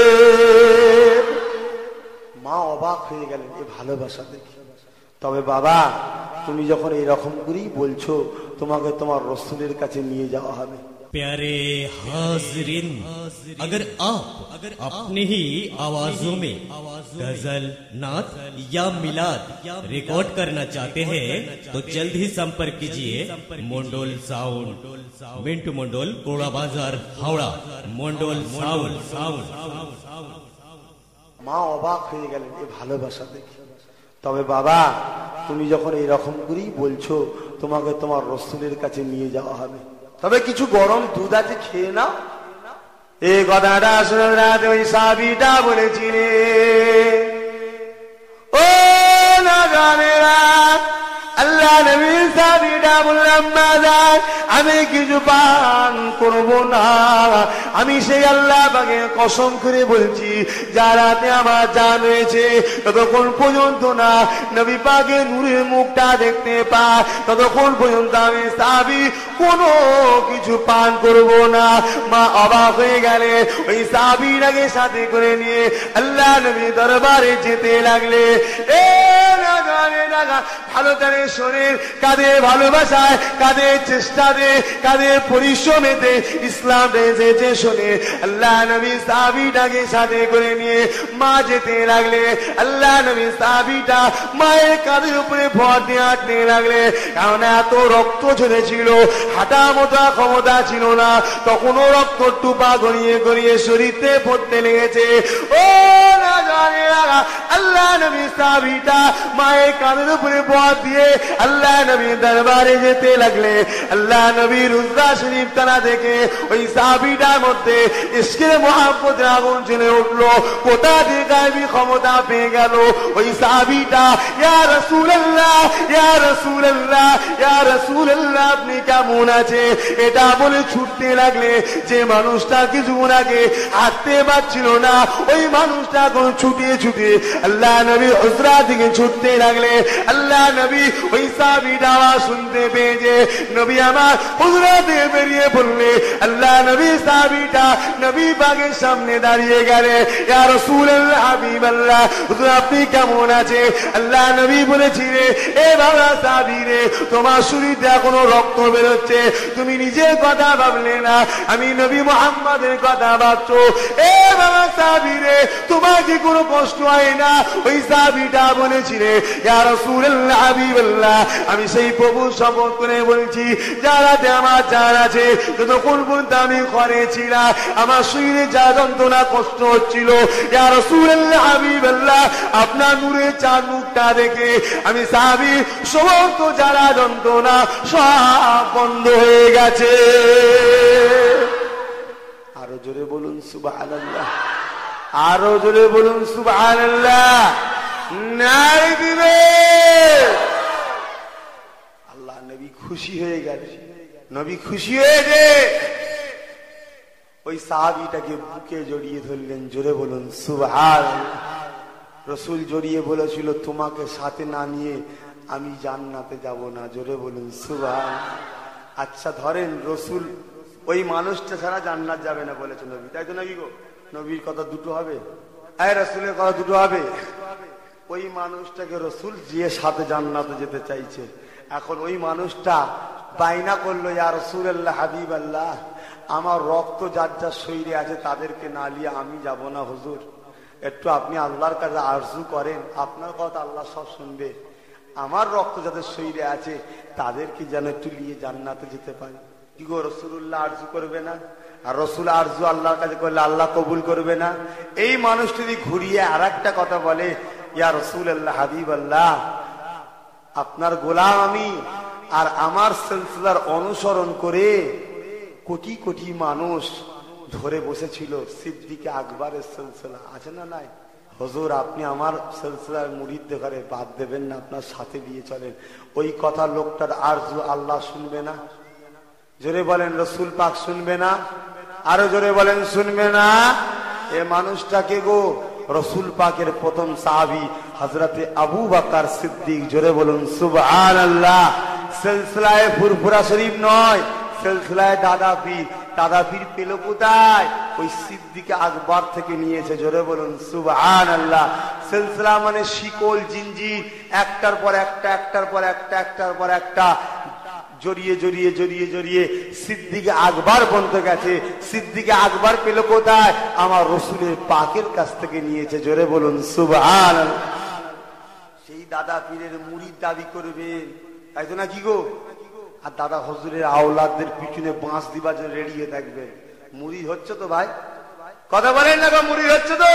মা অবাক হয়ে গেলেন এই ভালোবাসা দেখে তবে বাবা তুমি যখন এরকম করেই বলছো তোমাকে তোমার রসুলের কাছে নিয়ে যাওয়া হবে प्यारे हाज़रीन अगर आप अपनी ही आवाजों में गजल नात या मिलाद रिकॉर्ड करना चाहते हैं तो जल्द ही संपर्क कीजिए Mondal sound Mintu Mondal Kora Bazar Howrah Mondal sound sound মা অবাক হয়ে গেলেন এই ভালোবাসা দেখে তবে বাবা তুমি যখন এরকম করেই বলছো তোমাকে তোমার রসুলের কাছে নিয়ে যাওয়া হবে তবে কিছু গরম দুধ আছে খেয়ে নাও এই কথাটা শুনে রাতে ওই সাহাবীটা বলেছিলেন ও না জানেরা আল্লাহ নবী সাহাবীটা বললাম মা জান আমি কিছু পান করব না আমি সেই আল্লাহ পাকের কসম করে বলছি যারাতে আমার জান রয়েছে ততক্ষণ পর্যন্ত না নবী পাকের নূরের মুখটা দেখতে পায় ততক্ষণ পর্যন্ত আমি সাহাবী কোনো কিছু পান করব না মা অবাক হয়ে গেলে ওই সাহাবীটাকে সাথে করে নিয়ে আল্লাহ নবী দরবারে যেতে লাগলে এ না জানে না ভালো করে শোনেন কাদের ভালোবাসায় কাদের চেষ্টাতে কাদের পরিশ্রমেতে ইসলাম এসেছে শোনে আল্লাহ নবী সাহাবীটাকে সাথে করে নিয়ে মা যেতে লাগলে আল্লাহ নবী সাহাবীটা মায়ের কাঁধের উপরে ভর দিয়ে হাঁটতে লাগলে কারণ এত রক্ত ঝরেছিল হাঁটা মোটা ক্ষমতা ছিল না তখনও রক্ত টুপা গড়িয়ে গড়িয়ে শরীরে পড়তে লেগেছে ও না জানে আল্লাহ নবী সাহাবীটা মায়ের কাঁধের উপরে ভর দিয়ে আল্লাহ নবীর দরবারে যেতে লাগলে আল্লাহ নবীর রুজা শরীফ তারা দেখে ওই সাহাবীটার মধ্যে ইশকের মহব্বতের আগুন জ্বলে উঠলো কোথা থেকে গায়বী ক্ষমতা পেয়ে গেল ওই সাহাবীটা ইয়া রাসূলুল্লাহ ইয়া রাসূলুল্লাহ ইয়া রাসূলুল্লাহ আপনি কেমন আছে এটা বলে ছুটতে লাগলে যে মানুষটা কিছুক্ষণ আগে হাঁটতে পারছিল না ওই মানুষটা কোন ছুটিয়ে ছুটিয়ে আল্লাহ নবীর হুজরা দিকে ছুটতে লাগলে আল্লাহ নবী ওই সাহাবীর আওয়াজ শুনতে পেয়ে যে নবী আমার হুজরা দিয়ে বেরিয়ে পড়লে আল্লাহ নবী সাহাবীটা নবী পাকের সামনে দাঁড়িয়ে গেলে ইয়া রাসূলুল্লাহ হাবিবাল্লাহ হুজুর আপনি কেমন আছে আল্লাহ নবী বলেছিলেন এ বাবা সাহাবী রে তোমার শরীরে এখনো রক্ত বের হচ্ছে তুমি নিজের কথা ভাবলে না আমি নবী মুহাম্মদের কথা ভাবছো এ বাবা সাহাবী রে তোমার কি কোনো কষ্ট হয় না রাসূলুল্লাহ ওই সাহাবীটা বলেছিলেন ইয়া রাসূলুল্লাহ হাবিবাল্লাহ আমি সেই প্রভু শপথ করে বলছি যারাতে আমার জান আছে যতক্ষণ পর্যন্ত আমি ঘরে ছিলাম আমার শরীরে যা যন্ত্রণা কষ্ট হচ্ছিল ইয়া রাসূলুল্লাহ হাবিবাল্লাহ আপনার নূরের চাঁদ মুখটা দেখে আমি সাহাবী সমস্ত যারা যন্ত্রণা সব বন্ধ হয়ে গেছে। আরো জোরে বলুন সুবহানাল্লাহ, আরো জোরে বলুন সুবহানাল্লাহ। নারে দিবে আল্লাহ নবী খুশি হয়ে গেছে, নবী খুশি হয়েছে। ওই সাহাবীটাকে বুকে জড়িয়ে ধরলেন, জোরে বলুন সুবহানাল্লাহ। রসুল জড়িয়ে বলেছিল তোমাকে সাথে না নিয়ে আমি জান্নাতে যাব না, জোরে বলুন সুবহানাল্লাহ। আচ্ছা ধরেন রসুল ওই মানুষটা ছাড়া জান্নাত যাবে না বলেছে নবী, তাই তো নাকি গো? নবীর কথা দুটো হবে, এই রসুলের কথা দুটো হবে। ওই মানুষটাকে রসুল যে সাথে জান্নাতে যেতে চাইছে, এখন ওই মানুষটা বাইনা করলো ইয়া রাসূলুল্লাহ হাবিবাল্লাহ আমার রক্ত যার যার শরীরে আছে তাদেরকে না নিয়ে আমি যাব না হুজুর, একটু আপনি আল্লাহর কাছে আরজু করেন, আপনার কথা আল্লাহ সব শুনবে, আমার রক্ত যাদের শরীরে আছে তাদেরকে যেন একটু নিয়ে জান্নাতে যেতে পারে। কি গো রাসূলুল্লাহ আরজু করবে না? আর রসুল আরজু আল্লাহর কাছে করলে আল্লাহ কবুল করবে না? এই মানুষটি যদি ঘুরিয়ে আর একটা কথা বলে ইয়া রাসূলুল্লাহ হাবিবাল্লাহ আপনার গোলাম আমি, আর আমার সিলসিলার অনুসরণ করে কোটি কোটি মানুষ ধরে বসেছিল সিদ্দিক আকবরের সিলসিলা আছে না নাই? হুজুর আপনি আমার সিলসিলার মুরিদ ঘরে বাদ দেবেন না, আপনার সাথে নিয়ে চলেন। ওই কথা লোকটার আরজু আল্লাহ শুনবে না? জোরে বলেন রসুল পাক শুনবে না? আরো জোরে বলেন শুনবে না? এ মানুষটাকে গো রসুল পাকের প্রথম সাহাবী হযরতে আবু বকর সিদ্দিক, জোরে বলুন সুবহানাল্লাহ। সিলসিলায়ে ফুরফুরা শরীফ নয়, সিলসিলায়ে দাদা পীর। দাদা পীর পেল কোথায়? ওই সিদ্দিক আকবর থেকে নিয়েছে, জোরে বলুন সুবহানাল্লাহ। সিলসিলা মানে শিকল জিনজির, একটার পর একটা একটার পর একটা একটার পর একটা জড়িয়ে জড়িয়ে জড়িয়ে জড়িয়ে সিদ্দিক আকবর বলতে গেছে। সিদ্দিক আকবর পেল কোথায়? আমার রসুলের পাকের কাছ থেকে নিয়েছে, জোরে বলুন সুবহানাল্লাহ। সেই দাদা পীরের মুরিদ দাবি করবে, তাই তো না কি গো? আর দাদা হুজুরের আওলাদদের পিছনে বাঁশ দিবার জন্য রেডি হয়ে থাকবে। মুরিদ হচ্ছে তো ভাই? কথা বলেন না গো, মুরিদ হচ্ছে তো?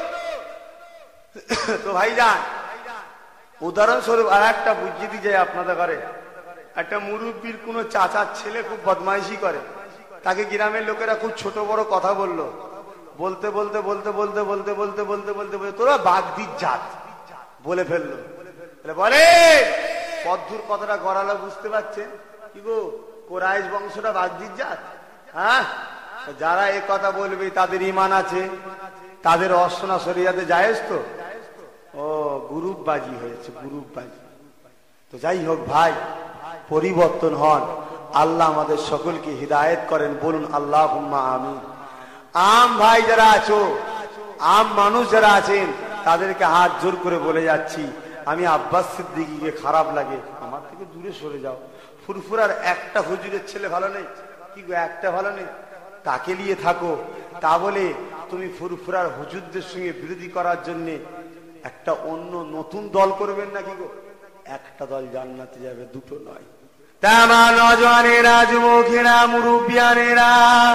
তো ভাই যান উদাহরণস্বরূপ আর একটা বুঝিয়ে দিয়ে যায় আপনাদের ঘরে। একটা মুরব্বীর কোন চাচার ছেলে খুব বদমাইশি করে, তাকে গ্রামের লোকেরা খুব ছোট বড় কথা বললো, বলতে বলতে বলতে বলতে বলতে বলতে বলতে বলতে বলতে তোরা বাগদির জাত বলে ফেললো। বলে পদ্মুর কথাটা গড়ালো, বুঝতে পারছেন কি গো? কোরাইশ বংশটা বাগদির জাত। হ্যাঁ, যারা এ কথা বলবে তাদের ইমান আছে, তাদের অসনা শরিয়াতে জায়েজ তো? ও গ্রুপ বাজি হয়েছে, গ্রুপ বাজি। তো যাই হোক ভাই, পরিবর্তন হন, আল্লাহ আমাদের সকলকে হিদায়েত করেন, বলুন আল্লাহুম্মা আমিন। আম ভাই যারা আছো, আম মানুষ যারা আছেন, তাদেরকে হাত জোর করে বলে যাচ্ছি, আমি আব্বাস সিদ্দিকীকে খারাপ লাগে, আমার থেকে দূরে সরে যাও। ফুরফুরার একটা হুজুরের ছেলে ভালো নেই কি গো? একটা ভালো নেই, তাকে নিয়ে থাকো। তা বলে তুমি ফুরফুরার হুজুরদের সঙ্গে বিরোধী করার জন্য একটা অন্য নতুন দল করবেন না কি গো? একটা দল জান্নাতে যাবে, দুটো নয়। তামা নজওয়ানেরা, যুবকেরা, মুরব্বিয়ানেরা,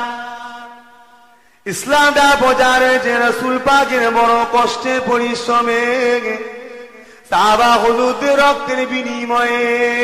ইসলামটা প্রচারে যে রাসূল পাকের বড় কষ্টে পরিশ্রমে সাহাবা হুজুরদের রক্তের বিনিময়ে,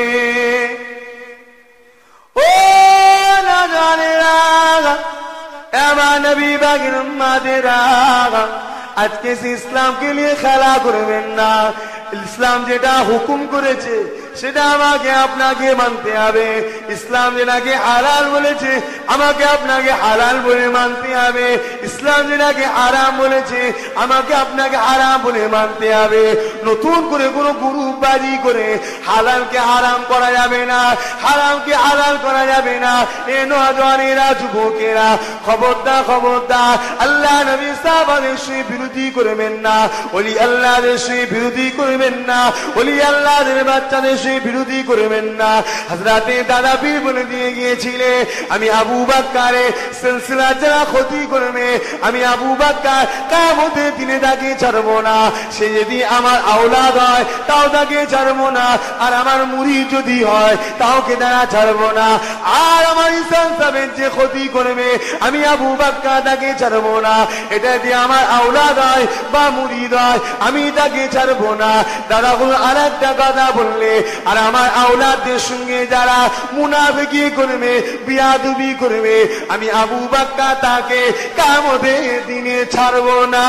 ও নজওয়ানেরা, আমার নবী পাকের উম্মতেরা, আজকে ইসলামকে নিয়ে খেলা করবেন না। ইসলাম যেটা হুকুম করেছে সেটা আমাকে আপনাকে মানতে হবে। ইসলাম যেটাকে হালাল বলেছে আমাকে আপনাকে হালাল বলে মানতে হবে। ইসলাম যেটাকে হারাম বলেছে আমাকে আপনাকে হারাম বলে মানতে হবে। নতুন করে কোনো গ্রুপবাজি করে হালালকে হারাম করা যাবে না, হারামকে হালাল করা যাবে না। এ নওজওয়ানেরা, যুবকেরা, খবরদার খবরদার, আল্লাহ নবী সাহাবাদের সঙ্গে বিরোধী করবেন না, ওলি আল্লাহদের সঙ্গে বিরোধী করবেন না, ওলি আল্লাহদের বাচ্চাদের সঙ্গে বিরোধী করবেন না। হযরতে দাদা পীর বলে দিয়ে গিয়েছিলে, আমি আবু বকর সিলসিলা যারা ক্ষতি করবে, আমি আবু বকর কিয়ামতের দিনে তাকে ছাড়বো না। সে যদি আমার আওলাদ হয় তাও তাকে ছাড়বো না, আর আমার মুরিদ যদি হয় তাও কে তারা ছাড়বো না। আর আমার ইসলাম সাহেবের যে ক্ষতি করবে, আমি আবু বকর তাকে ছাড়বো না। এটা দিয়ে আমার আওলাদ হয় বা মুরিদ হয়, আমি তাকে ছাড়বো না। দাদা আর একটা কথা বললে, আর আমার আওলাদদের সঙ্গে যারা মুনাফিকি করবে, বিয়াদবি করবে, আমি আবু বকর তাকে কিয়ামতের দিনে ছাড়বো না।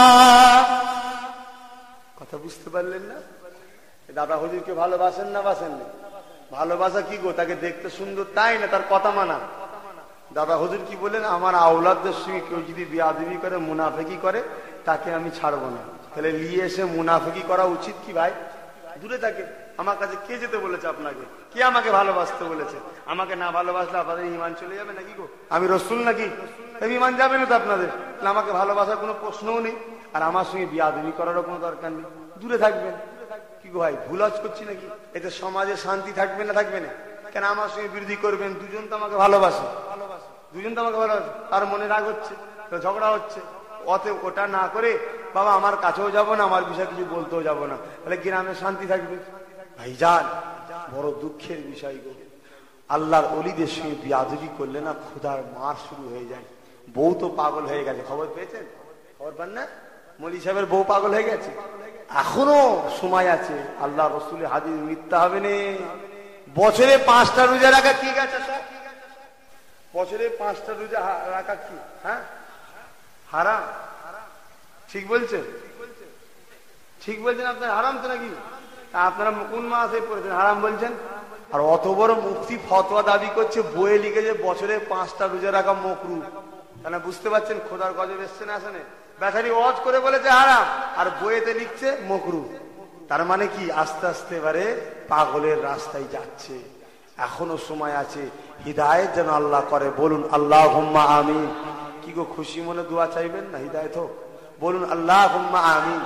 কথা বুঝতে পারলেন না? দাদা হুজুরকে ভালোবাসেন না বাসেন না? ভালোবাসা কি গো? তাকে দেখতে সুন্দর তাই না, তার কথা মানা। দাদা হুজুর কি বলেন, আমার আওলাদদের সঙ্গে কেউ যদি বিয়াদবি করে, মুনাফিকি করে, তাকে আমি ছাড়বো না। তাহলে নিয়ে এসে মুনাফিকি করা উচিত কি ভাই? দূরে থাকে। আমার কাছে কে যেতে বলেছে আপনাকে? কে আমাকে ভালোবাসতে বলেছে? আমাকে না ভালোবাসলে আপনাদের ইমান চলে যাবে নাকি গো? আমি রসুল নাকি? ইমান যাবে না তো আপনাদের? আমাকে ভালোবাসার কোনো প্রশ্নও নেই, আর আমার সঙ্গে বিয়াদবি করারও কোনো দরকার নেই। দূরে থাকবেন। কি গো ভাই, ভুল আজ করছি নাকি? এতে সমাজে শান্তি থাকবে না থাকবে না? কেন আমার সঙ্গে বিরোধী করবেন? দুজন তো আমাকে ভালোবাসে, দুজন তো আমাকে ভালোবাসে, তার মনে রাগ হচ্ছে, ঝগড়া হচ্ছে। অতএব ওটা না করে বাবা আমার কাছেও যাবো না, আমার বিষয়ে কিছু বলতেও যাবো না, তাহলে গ্রামে শান্তি থাকবে। ভাইজান, বড় দুঃখের বিষয় গো, আল্লাহর ওলিদের সঙ্গে বিয়াদবি করলে না খোদার মার শুরু হয়ে যায়। বউ তো পাগল হয়ে গেছে, খবর পেয়েছেন? খবর পান না? মৌলী সাহেবের বউ পাগল হয়ে গেছে। এখনো সময় আছে, আল্লাহ রসুলের হাদিস মিথ্যা হবে না। বছরে পাঁচটা রোজা রাখা কি গেছে? বছরে পাঁচটা রোজা রাখা কি হ্যাঁ হারাম? ঠিক বলছেন? ঠিক বলছেন আপনার? হারাম তো নাকি? আপনারা কোন মাসে পড়েছেন হারাম বলছেন? আর অত বড় মুফতি ফতোয়া দাবি করছে, বইয়ে লিখেছে বছরে পাঁচটা রোজা রাখা মাকরুহ। তাহলে বুঝতে পারছেন খোদার গজব এসছে না আসেনি? বেচারি ওয়াজ করে বলেছে হারাম, আর বইয়েতে লিখছে মাকরুহ। তার মানে কি আস্তে আস্তে এবারে পাগলের রাস্তায় যাচ্ছে। এখনো সময় আছে, হিদায়াত যেন আল্লাহ করে। বলুন আল্লাহুম্মা আমিন। কি গো, খুশি মনে দোয়া চাইবেন না হিদায়াত হোক? বলুন আল্লাহুম্মা আমিন।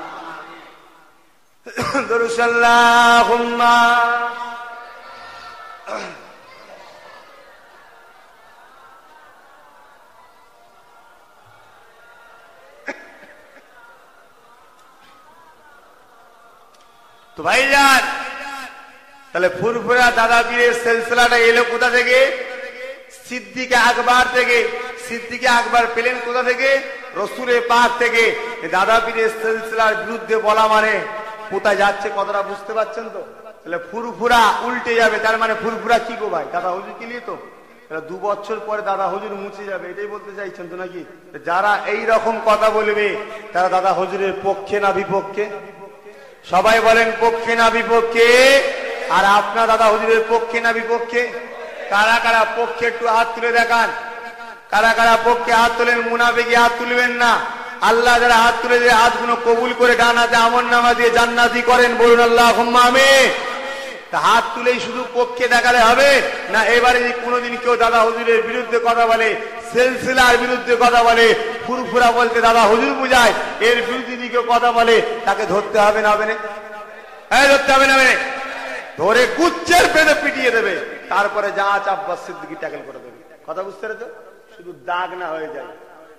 দরুদ আল্লাহুম্মা। তো ভাইজান, তাহলে ফুরফুরা দাদা পীরের সিলসিলাটা এলো কোথা থেকে? সিদ্দিক আকবর থেকে। সিদ্দিক আকবর পেলেন কোথা থেকে? রসুলের পাক থেকে। দাদা পীরের সিলসিলার বিরুদ্ধে বলা মানে কোথায় যাচ্ছে কথাটা বুঝতে পারছেন তো? তাহলে ফুরফুরা উল্টে যাবে। তার মানে ফুরফুরা কি গো ভাই? দাদা হুজুর কি নিয়ে তো দু বছর পরে দাদা হুজুর মুছে যাবে, এটাই বলতে চাইছেন তো নাকি? যারা এই রকম কথা বলবে তারা দাদা হুজুরের পক্ষে না বিপক্ষে? সবাই বলেন পক্ষে না বিপক্ষে? আর আপনার দাদা হুজুরের পক্ষে না বিপক্ষে? কারা কারা পক্ষে একটু হাত তুলে দেখান। কারা কারা পক্ষে হাত তোলেন? মুনাফিকি হাত তুলবেন না। আল্লাহ যারা হাত তুলে যে হাতগুলো কবুল করে ডানাতে আমল নামা দিয়ে জান্নাতি করেন, বলুন আল্লাহুম্মা আমিন। তা হাত তুলেই শুধু পক্ষে দেখালে হবে না? এবারে যদি কোনোদিন কেউ দাদা হুজুরের বিরুদ্ধে কথা বলে, সিলসিলার বিরুদ্ধে কথা বলে, ফুরফুরা বলতে দাদা হুজুর বুঝায়, এর বিরুদ্ধে যদি কেউ কথা বলে তাকে ধরতে হবে না হবে না? হ্যাঁ ধরতে হবে না হবে? ধরে গুচ্ছের পেটে পিটিয়ে দেবে, তারপরে যা আব্বাস সিদ্দিকী ট্যাকেল করে দেবে। কথা বুঝতে পেরেছো? শুধু দাগ না হয়ে যায়।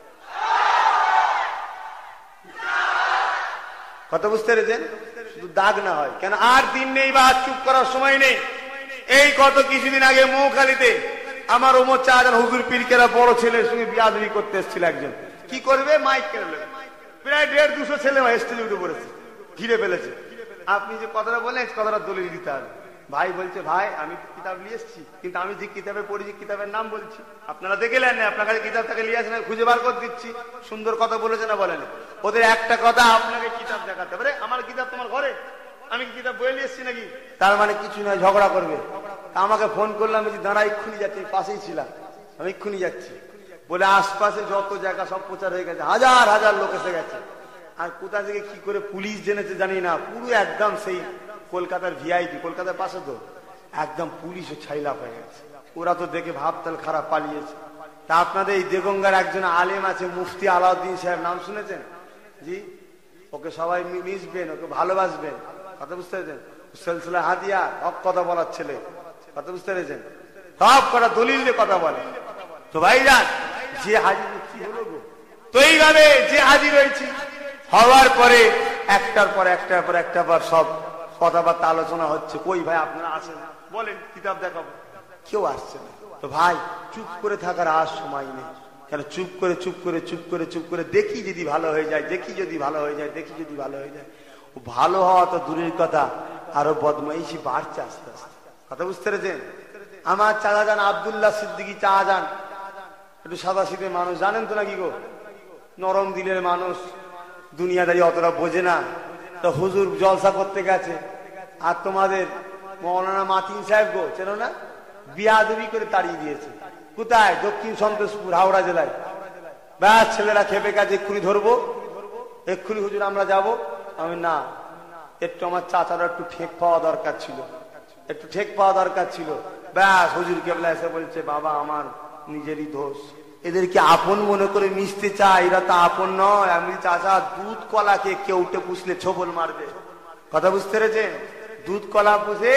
কথা বুঝতে পেরেছেন? শুধু দাগ না হয় কেন? আর দিন নেই বা চুপ করার সময় নেই। এই কত কিছুদিন আগে মৌখালীতে আমার ওমর চাচার হুজুর পীরকেরা বড় ছেলের সঙ্গে বিয়াদবি করতে এসেছিল একজন। কি করবে? মাইক কেন নেবে। প্রায় দেড় দুশো ছেলে স্টেজে উঠে পড়েছে, ঘিরে ফেলেছে। আপনি যে কথাটা বলেন কথাটা দলিল দিতে হবে। ভাই বলছে ভাই আমি কিতাব নিয়ে এসেছি, কিন্তু আমি যে কিতাবে পড়েছি কিতাবের নাম বলছি, আপনারা দেখলেন না? আপনার কাছে কিতাব থেকে নিয়ে আসেন, খুঁজে বার করে দিচ্ছি। সুন্দর কথা বলেছে না বলেন? ওদের একটা কথা আপনাকে কিতাব দেখাতে পারে, আমার কিতাব তোমার ঘরে, আমি কি কিতাব বই নিয়ে এসেছি নাকি? তার মানে কিছু নয়, ঝগড়া করবে। আমাকে ফোন করলাম, যে দাঁড়া এক্ষুনি যাচ্ছি, পাশেই ছিলাম, আমি এক্ষুনি যাচ্ছি বলে আশপাশে যত জায়গা সব প্রচার হয়ে গেছে, হাজার হাজার লোক এসে গেছে। আর কোথা থেকে কি করে পুলিশ জেনেছে জানি না, পুরো একদম সেই কলকাতার ভিআইপি, কলকাতার পাশে তো একদম পুলিশও ছাইলাপ হয়ে গেছে। ওরা তো দেখে ভাবতাল খারাপ, পালিয়েছে। তা আপনাদের এই দেগঙ্গার একজন আলেম আছে, মুফতি আলাউদ্দিন সাহেব, নাম শুনেছেন? জি, ওকে সবাই মিশবেন, ওকে ভালোবাসবেন। কথা বুঝতে পেরেছেন? সিলসিলা হাদিয়া হক কথা বলার ছেলে, কথা বুঝতে পেরেছেন? সব কটা দলিল দিয়ে কথা বলে। তো ভাইজান যে হাজির কি হলো গো, তো এইভাবে যে হাজির হয়েছি হওয়ার পরে একটার পর একটার পর একটা পর সব কথাবার্তা আলোচনা হচ্ছে। কই ভাই আপনারা আসেন, বলেন কিতাব দেখাবো, কেউ আসছে না। তো ভাই চুপ করে থাকার আর সময় নেই, কেন চুপ করে চুপ করে চুপ করে চুপ করে দেখি যদি ভালো হয়ে যায়, দেখি যদি ভালো হয়ে যায়, দেখি যদি ভালো হয়ে যায়। ও ভালো হওয়া তো দূরের কথা, আরো বদমাইশি বাড়ছে আস্তে আস্তে, কথা বুঝতে পেরেছেন? আমার চাচা যান আব্দুল্লাহ সিদ্দিকী চাচা যান, একটু সাদা শীতের মানুষ, জানেন তো নাকি গো, নরম দিলের মানুষ, দুনিয়াদারি অতটা বোঝে না। তো হুজুর জলসা করতে গেছে, আর তোমাদের মৌলানা মাতিন সাহেব গো চেনো না, বিয়াদবি করে তাড়িয়ে দিয়েছে। কোথায়? দক্ষিণ সন্তোষপুর, হাওড়া জেলায়। ব্যাস ছেলেরা খেপে গেছে, এক্ষুনি ধরবো, এক্ষুনি হুজুর আমরা যাব। আমি না, একটু আমার চাচারা একটু ঠেক পাওয়া দরকার ছিল, একটু ঠেক পাওয়া দরকার ছিল। ব্যাস হুজুর কেবলা এসে বলছে, বাবা আমার নিজেরই দোষ, এদেরকে আপন মনে করে মিশতে চায়, এরা তো আপন নয়। আমি চাচা দুধ কলাকে কেউ উঠে পুষলে ছোবল মারবে, কথা বুঝতে পেরেছেন? দুধ কলা পুষে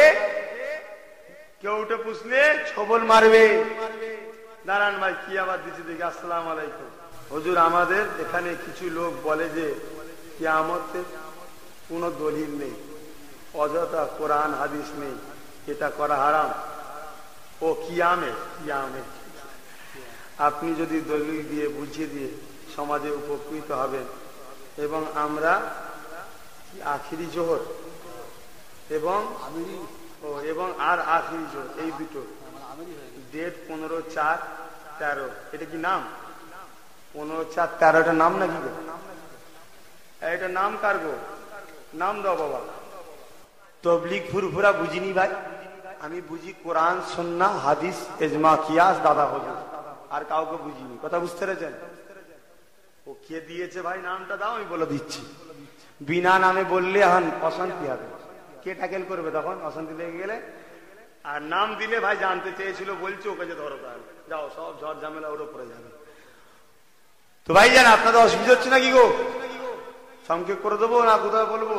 কেউ উঠে পুষলে ছোবল মারবে। দাঁড়ান ভাই কি আবার দিচ্ছি দেখি। আসসালাম আলাইকুম হুজুর, আমাদের এখানে কিছু লোক বলে যে কিয়ামতের কোনো দলিল নেই, অযথা কোরআন হাদিস নেই, এটা করা হারাম। ও কিয়ামে কিয়ামে আপনি যদি দলিল দিয়ে বুঝিয়ে দিয়ে সমাজে উপকৃত হবেন। এবং আমরা আখিরি জোহর এবং ও এবং আর আখিরি জোহর এই দুটো ডেট পনেরো চার তেরো, এটা কি নাম? পনেরো চার তেরো এটা নাম নাকি গো? এটা নাম কার গো? নাম দাও বাবা। তবলিগ ফুরফুরা বুঝিনি ভাই, আমি বুঝি কোরআন সুন্নাহ হাদিস ইজমা কিয়াস দাদা হুজুর, আর কাউকে বুঝিনি, কথা বুঝতে পেরেছেন? ও কে দিয়েছে ভাই নামটা দাও, আমি বলে দিচ্ছি। বিনা নামে বললে এখন অশান্তি হবে, কে ট্যাকেল করবে তখন অশান্তি লেগে গেলে। আর নাম দিলে ভাই জানতে চেয়েছিল বলছে, ওকে যে ধরো তাহলে যাও, সব ঝড় ঝামেলা ওর উপরে যাবে। তো ভাই জান আপনাদের অসুবিধা হচ্ছে নাকি গো? সংক্ষেপ করে দেবো না কোথায় বলবো?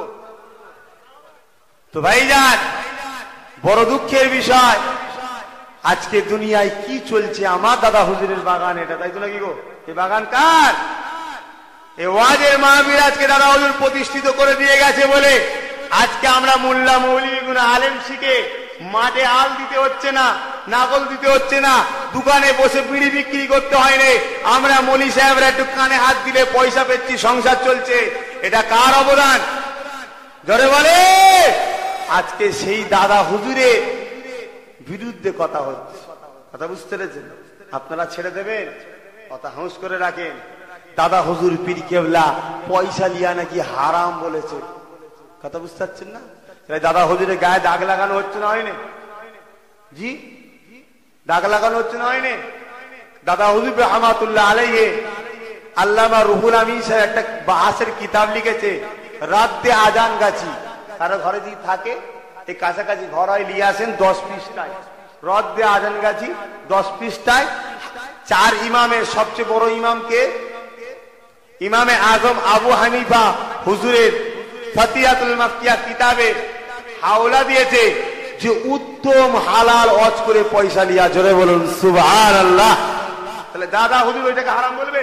তো ভাই জান বড় দুঃখের বিষয়, আজকে দুনিয়ায় কি চলছে? আমার দাদা হুজুরের বাগান এটা, তাই তো নাকি গো? এই বাগান কার? এই ওয়াজের মাহফিল আজকে দাদা হুজুর প্রতিষ্ঠিত করে দিয়ে গেছে বলে আজকে আমরা মোল্লা মৌলভী গুনা আলেম শিখে মাঠে আল দিতে হচ্ছে না, নাগল দিতে হচ্ছে না, দোকানে বসে বিড়ি বিক্রি করতে হয় না। আমরা মৌলী সাহেবরা একটু কানে হাত দিলে পয়সা পেচ্ছি, সংসার চলছে। এটা কার অবদান? জোরে বলে। আজকে সেই দাদা হুজুরের বিরুদ্ধে কথা হচ্ছে, কথা বুঝতে পেরেছেন? আপনারা ছেড়ে দেবেন? কথা হুঁশ করে রাখেন। দাদা হুজুর পীর কেবলা পয়সা লিয়া নাকি হারাম বলেছে, কথা বুঝতে পারছেন না? দাদা হুজুরের গায়ে দাগ লাগানো হচ্ছে না, হয়নি? জি দাগ লাগানো হচ্ছে না, হয়নি? দাদা হুজুর রহমাতুল্লাহ আলাইহি আল্লামা রুহুল আমিন সাহেব একটা বাহাসের কিতাব লিখেছে, রাদ্দে আজান গাছি। কারো ঘরে যদি থাকে এই কাছাকাছি ঘর হয়, নিয়ে আসেন দশ পৃষ্ঠায় রদ্দে আজান গাছি, দশ পৃষ্ঠায় চার ইমামের সবচেয়ে বড় ইমামকে ইমামে আজম আবু হানিফা হুজুরের ফাতিহাতুল মাক্কিয়া কিতাবে হাওলা দিয়েছে যে উত্তম হালাল ওয়াজ করে পয়সা লিয়া। জোরে বলুন সুবহানাল্লাহ। তাহলে দাদা হুজুর ওইটাকে হারাম বলবে?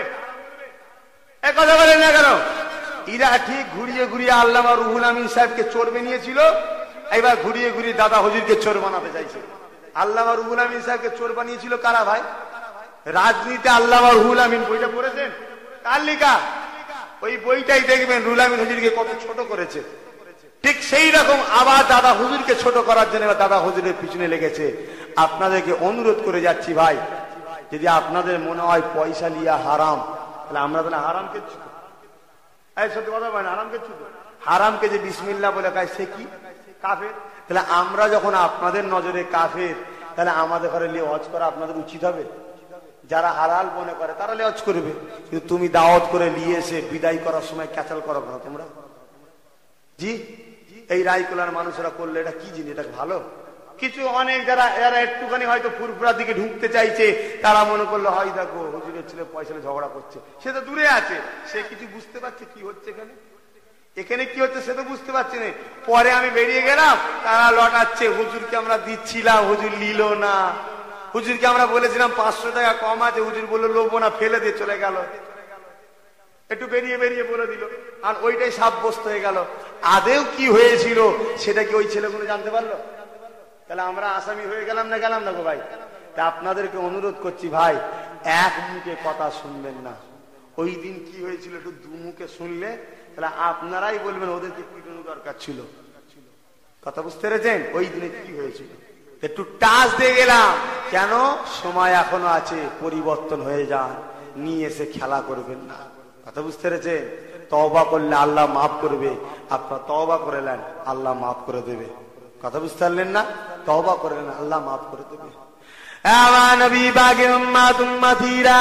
এক কথা বলেন না কেন? এরা ঠিক ঘুরিয়ে ঘুরিয়ে আল্লামা রুহুল আমিন সাহেবকে চোর বানিয়েছিল, এবার ঘুরিয়ে ঘুরিয়ে দাদা হুজুরকে চোর বানাতে চাইছে। আল্লামা রুহুল আমিন সাহেবকে চোর বানিয়েছিল কারা ভাই? রাজনীতি আল্লামা রুহুল আমিন বইটা পড়েছেন? কার লেখা? ওই বইটাই দেখবেন রুহুল আমিন হুজুরকে কত ছোট করেছে। ঠিক সেই রকম আবার দাদা হুজুরকে ছোট করার জন্য দাদা হুজুরের পিছনে লেগেছে। আপনাদেরকে অনুরোধ করে যাচ্ছি ভাই, যদি আপনাদের মনে হয় পয়সা লিয়া হারাম, তাহলে আমরা তাহলে হারাম কেচ্ছু, এই সত্যি কথা বলেন, হারাম কেচ্ছু তো হারামকে যে বিসমিল্লাহ বলে খায় সে কি কাফের? তাহলে আমরা যখন আপনাদের নজরে কাফের, তাহলে আমাদের ঘরে লিয়ে হজ করা আপনাদের উচিত হবে? যারা হালাল মনে করে তারা লিয়ে হজ করবে, কিন্তু তুমি দাওয়াত করে নিয়ে এসে বিদায় করার সময় ক্যাচাল করো না তোমরা? জি এই রায়কুলার মানুষেরা করলে এটা কি জিনিস? এটা ভালো? কিছু অনেক যারা এরা একটুখানি হয়তো ফুরফুরার দিকে ঢুকতে চাইছে, তারা মনে করলো হয় দেখো হুজুরের ছেলে পয়সা ঝগড়া করছে, সে তো দূরে আছে, সে কিছু বুঝতে পারছে কি হচ্ছে এখানে। এখানে কি হচ্ছে সে তো বুঝতে পারছি না। পরে আমি বেরিয়ে গেলাম, তারা লটাচ্ছে, হুজুরকে আমরা দিচ্ছিলাম, হুজুর নিল না। হুজুরকে আমরা বলেছিলাম পাঁচশো টাকা কম আছে, হুজুর বললো লোবো না, ফেলে দিয়ে চলে গেল। একটু বেরিয়ে বেরিয়ে বলে দিল, আর ওইটাই সাব্যস্ত হয়ে গেল। আদেও কি হয়েছিল সেটা কি ওই ছেলেগুলো জানতে পারলো? তাহলে আমরা আসামি হয়ে গেলাম না গেলাম না গো ভাই? তা আপনাদেরকে অনুরোধ করছি ভাই, এক মুখে কথা শুনবেন না। ওই দিন কি হয়েছিল একটু দু মুখে শুনলে তাহলে আপনারাই বলবেন ওদেরকে পিটানো দরকার ছিল। কথা বুঝতে পেরেছেন? ওই দিনে কি হয়েছিল একটু টাচ দিয়ে গেলাম, কেন সময় এখনো আছে, পরিবর্তন হয়ে যান, নিয়ে এসে খেলা করবেন না। কথা বুঝতে পেরেছেন? তওবা করলে আল্লাহ মাফ করবে, আপনার তওবা করে নেন আল্লাহ মাফ করে দেবে। কথা বুঝতে পারলেন না? তওবা করে নেন আল্লাহ মাফ করে দেবে। আমার নবী বাগে উম্মাত উম্মতিরা,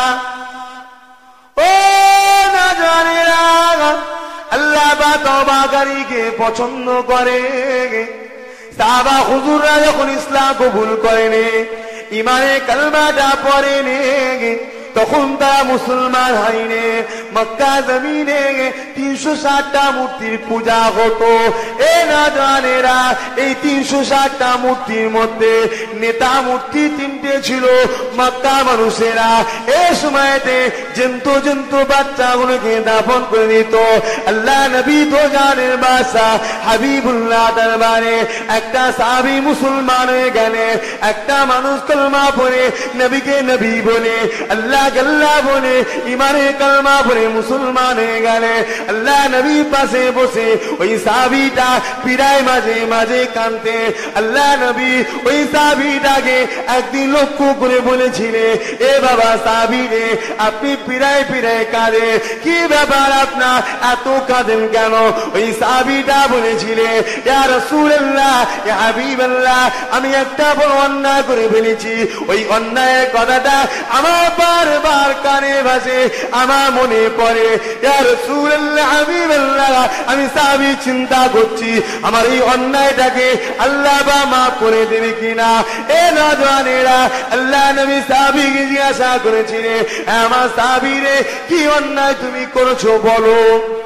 ও না জানেরা, আল্লাহ বা তওবাকারীকে পছন্দ করে। সাহাবা হুজুররা যখন ইসলাম কবুল করেনি, ইমানে কালমাটা পড়েনি, তখন তারা মুসলমান হয়নি। মক্কা জমিনে তিনশো ষাটটা মূর্তির পূজা হতো। এ না জানেরা, এই তিনশো ষাটটা মূর্তির মধ্যে নেতা মূর্তি তিনটে ছিল। মক্কা মানুষেরা এ সময়তে জন্ত জন্ত বাচ্চাগুলোকে দাফন করে দিত। আল্লাহ নবী তো জানের বাদশা হাবিবুল্লাহ দরবারে একটা সাহাবী মুসলমান হয়ে গেলে, একটা মানুষ কলমা পড়ে নবীকে নবী বলে, আল্লাহ আল্লাহ বলে, ইমানে কালমা পড়ে মুসলমান হয়ে গেলে, আল্লাহ নবী পাশে বসে ওই সাহাবীটা পিড়ায় মাঝে মাঝে কাঁদতে। আল্লাহ নবী ওই সাহাবীটাকে একদিন লক্ষ্য করে বলেছিলে, এ বাবা সাহাবী রে, আপনি পিড়ায় পিড়ায় কাঁদে, কি ব্যাপার আপনার এত কাঁদেন কেন? ওই সাহাবীটা বলেছিলে, ইয়া রাসূলুল্লাহ, ইয়া হাবিবাল্লাহ, আমি একটা বড় অন্যায় করে ফেলেছি। ওই অন্যায়ের কথাটা আমার বারবার কানে ভাসে, আমার মনে পড়ে। ইয়া রাসূলুল্লাহ, হাবিবাল্লাহ, আমি সাহাবী চিন্তা করছি আমার এই অন্যায়টাকে আল্লাহ বা মাফ করে দেবে কিনা। এ নওজওয়ানেরা, আল্লাহ নবী সাহাবীকে জিজ্ঞাসা করেছিলেন, আমার সাহাবী রে, কি অন্যায় তুমি করেছো বলো,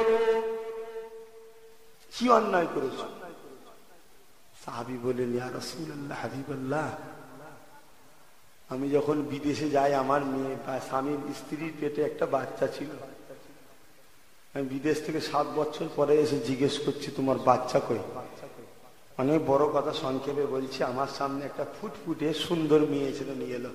কি অন্যায় করেছো? সাহাবী বলেন, ইয়া রাসূলুল্লাহ, হাবিবাল্লাহ, আমি যখন বিদেশে যাই, আমার মেয়ে বা স্বামীর স্ত্রীর পেটে একটা বাচ্চা ছিল। আমি বিদেশ থেকে সাত বছর পরে এসে জিজ্ঞেস করছি, তোমার বাচ্চা কই? অনেক বড় কথা সংক্ষেপে বলছি, আমার সামনে একটা ফুটফুটে সুন্দর মেয়ে ছেলে নিয়ে এলো,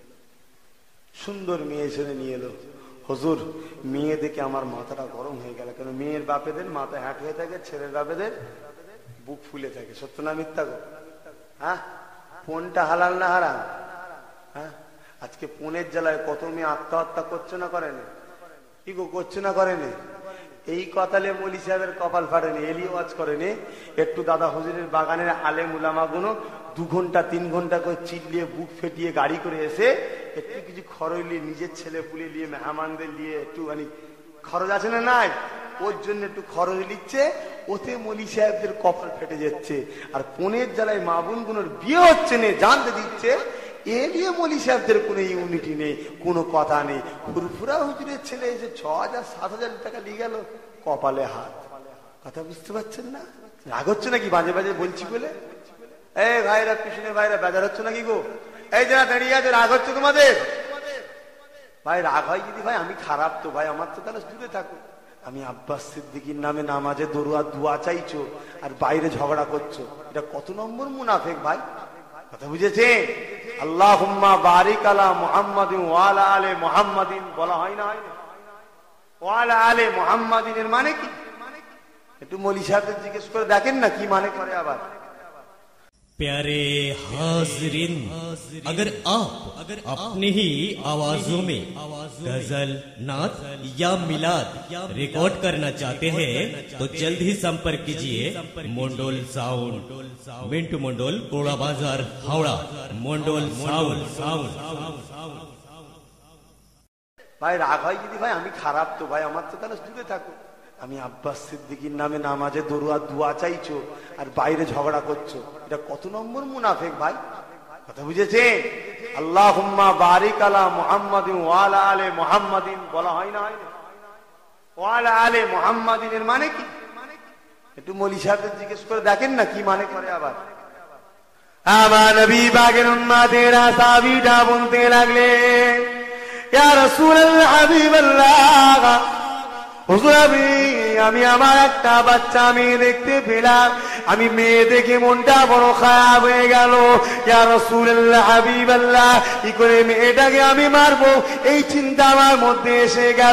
সুন্দর মেয়ে ছেলে নিয়ে এলো। হুজুর, মেয়ে দেখে আমার মাথাটা গরম হয়ে গেল। কেন? মেয়ের বাপেদের মাথা হ্যাট হয়ে থাকে, ছেলের বাপেদের বুক ফুলে থাকে। সত্য না মিথ্যা গো? হ্যাঁ, ফোনটা হালাল না হারাম? হ্যাঁ, আজকে ফোনের জ্বালায় কত মেয়ে আত্মহত্যা করছে না করেনি? কি গো, করছে না করেনি? এই কথালে মৌলী সাহেবের কপাল ফাটেনি, এলি ওয়াজ করেনি। একটু দাদা হুজুরের বাগানের আলেম উলামা গুলো দু ঘন্টা তিন ঘন্টা করে চিল্লিয়ে বুক ফেটিয়ে গাড়ি করে এসে একটু কিছু খরচ নিয়ে, নিজের ছেলে পুলে নিয়ে, মেহমানদের নিয়ে একটু মানে খরচ আছে না নাই, ওর জন্য একটু খরচ নিচ্ছে। ওতে মৌলী সাহেবদের কপাল ফেটে যাচ্ছে। আর ফোনের জ্বালায় মা বোন গুলোর বিয়ে হচ্ছে না, জানতে দিচ্ছে। এ নিয়ে মৌলী সাহেবদের কোনো ইউনিটি নেই, কোনো কথা নেই। ফুরফুরা হুজুরের ছেলে এসে ছ হাজার সাত হাজার টাকা নিয়ে গেল, কপালে হাত। কথা বুঝতে পারছেন না? রাগ হচ্ছে নাকি বাজে বাজে বলছি বলে? এই ভাইরা, পিছনে ভাইরা, বেজার হচ্ছে নাকি গো? এই যারা দাঁড়িয়ে আছে, রাগ হচ্ছে তোমাদের? ভাই রাগ হয় যদি ভাই আমি খারাপ, তো ভাই আমার তো তাহলে দূরে থাকো। আমি আব্বাস সিদ্দিকীর নামে নামাজে দরুয়া দুয়া চাইছো আর বাইরে ঝগড়া করছো, এটা কত নম্বর মুনাফিক ভাই? কথা বুঝেছেন? আল্লাহুম্মা বারিক আলা মুহাম্মাদিন ওয়া আলা আলি মুহাম্মাদিন বলা হয় না? হয় না? ওয়া আলা আলি মুহাম্মাদিনের মানে কি? একটু মৌলী সাহেবদের জিজ্ঞেস করে দেখেন না কি মানে করে। আবার प्यारे हाजरीन, अगर आप अगर अपनी ही आवाजों में गजल, नात या मिलाद रिकॉर्ड करना चाहते हैं तो जल्द ही संपर्क कीजिए Mondal sound, Mintu Mondal, Kora Bazar, Howrah. Mondal sound sound ভাই রাগ হয় যদি ভাই আমি খারাপ, তো ভাই আমার তো তাহলে দূরে থাকো। আমি আব্বাস সিদ্দিকীর নামে নামাজে দরুয়া দুয়া চাইছো আর বাইরে ঝগড়া করছো, এটা কত নম্বর মুনাফিক ভাই? কথা বুঝেছেন? আল্লাহুম্মা বারিক আলা মুহাম্মাদিন ওয়া আলা আলি মুহাম্মাদিন বলা হয় না? হয় না? ওয়ালা আলে মুহাম্মাদিনের মানে কি? একটু মৌলী সাহেবদের জিজ্ঞেস করে দেখেন না কি মানে করে। আবার আমার নবী পাকের উম্মতেরা সাহাবীরা বলতে লাগলেন, ইয়া রাসূলুল্লাহ হাবিবাল্লাহ, হুজুর আমি আমি আমার একটা বাচ্চা মেয়ে দেখতে পেলাম, আমি মেয়ে দেখে মনটা বড় খারাপ হয়ে গেল। ইয়া রাসূলুল্লাহ হাবিবাল্লাহ, কি করে মেয়েটাকে আমি মারবো এই চিন্তা আমার মধ্যে এসে গেল।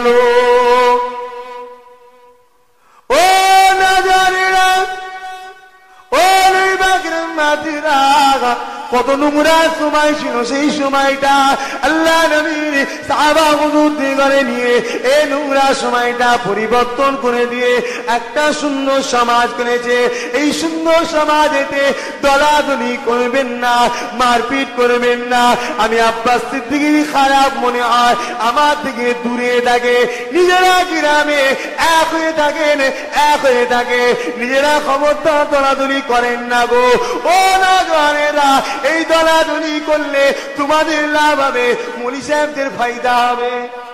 ও নাজারিরা, ও নবীর উম্মতিরা, কত নোংরা সময় ছিল সেই সময়টা। আল্লাহ নবীর সাহাবা হুজুরদের ঘরে নিয়ে এই নোংরা সময়টা পরিবর্তন করে দিয়ে একটা সুন্দর সমাজ করেছে। এই সুন্দর সমাজেতে দলাদলি করবেন না, মারপিট করবেন না। আমি আব্বাস সিদ্দিকী খারাপ মনে হয় আমার থেকে দূরে থাকে, নিজেরা গ্রামে এক হয়ে থাকেন, এক হয়ে থাকে, নিজেরা খবরদার দলাদলি করেন না গো। ও না জানেরা, এই দলাদলি করলে তোমাদের লাভ হবে, মৌলী সাহেবদের ফায়দা হবে।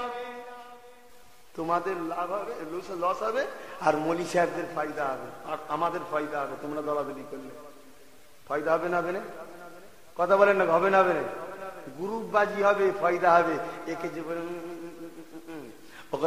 তোমাদের লাভ হবে, লস হবে, আর মৌলী সাহেবদের ফায়দা হবে, আর আমাদের ফায়দা হবে। তোমরা দলাদলি করলে ফায়দা হবে না? হবে না? কথা বলেন না, হবে না? হবে না? গ্রুপ বাজি হবে, ফায়দা হবে। একে যে বলে ওকে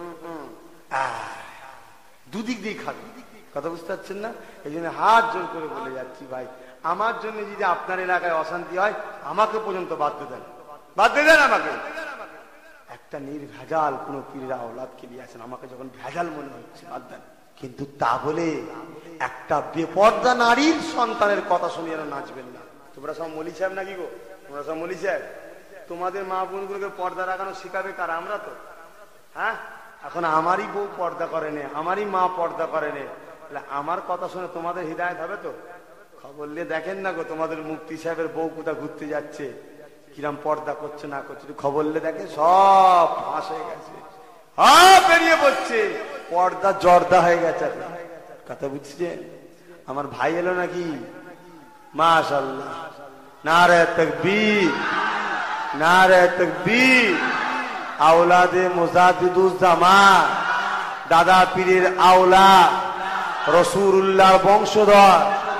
দুদিক দিয়ে খাবে। কথা বুঝতে পারছেন না? এই জন্য হাত জোর করে বলে যাচ্ছি ভাই, আমার জন্য যদি আপনার এলাকায় অশান্তি হয় আমাকে পর্যন্ত বাধ্য দেন, বাধ্য দেন আমাকে। একটা নির্ভেজাল কোন পীরের আওলাদকে নিয়ে আসেন, আমাকে যখন ভেজাল মনে হচ্ছে বাদ দেন। কিন্তু তা বলে একটা বেপর্দা নারীর সন্তানের কথা শুনিয়ে নাচবেন না। তোমরা সব মৌলী সাহেব নাকি গো? তোমরা সব মৌলী সাহেব? তোমাদের মা বোনগুলোকে পর্দা রাখানো শিখাবে কারা? আমরা তো। হ্যাঁ, এখন আমারই বউ পর্দা করে নে, আমারই মা পর্দা করে নে, আমার কথা শুনে তোমাদের হিদায়ত হবে তো? খবর নিয়ে দেখেন না গো, তোমাদের মুফতি সাহেবের বউ কোথা ঘুরতে যাচ্ছে, কিরাম পর্দা করছে না করছে, খবর নিয়ে দেখে সব ফাঁস হয়ে গেছে, হ্যাঁ বেরিয়ে পড়ছে, পর্দা জর্দা হয়ে গেছে। কথা বুঝছেন? আমার ভাই এলো নাকি? মাশাআল্লাহ, নারে তাকবীর, নারে তাকবীর। আওলাদে মুজাদ্দিদুজ জামান, দাদা পীরের আওলাদ, রাসূলুল্লাহর বংশধর,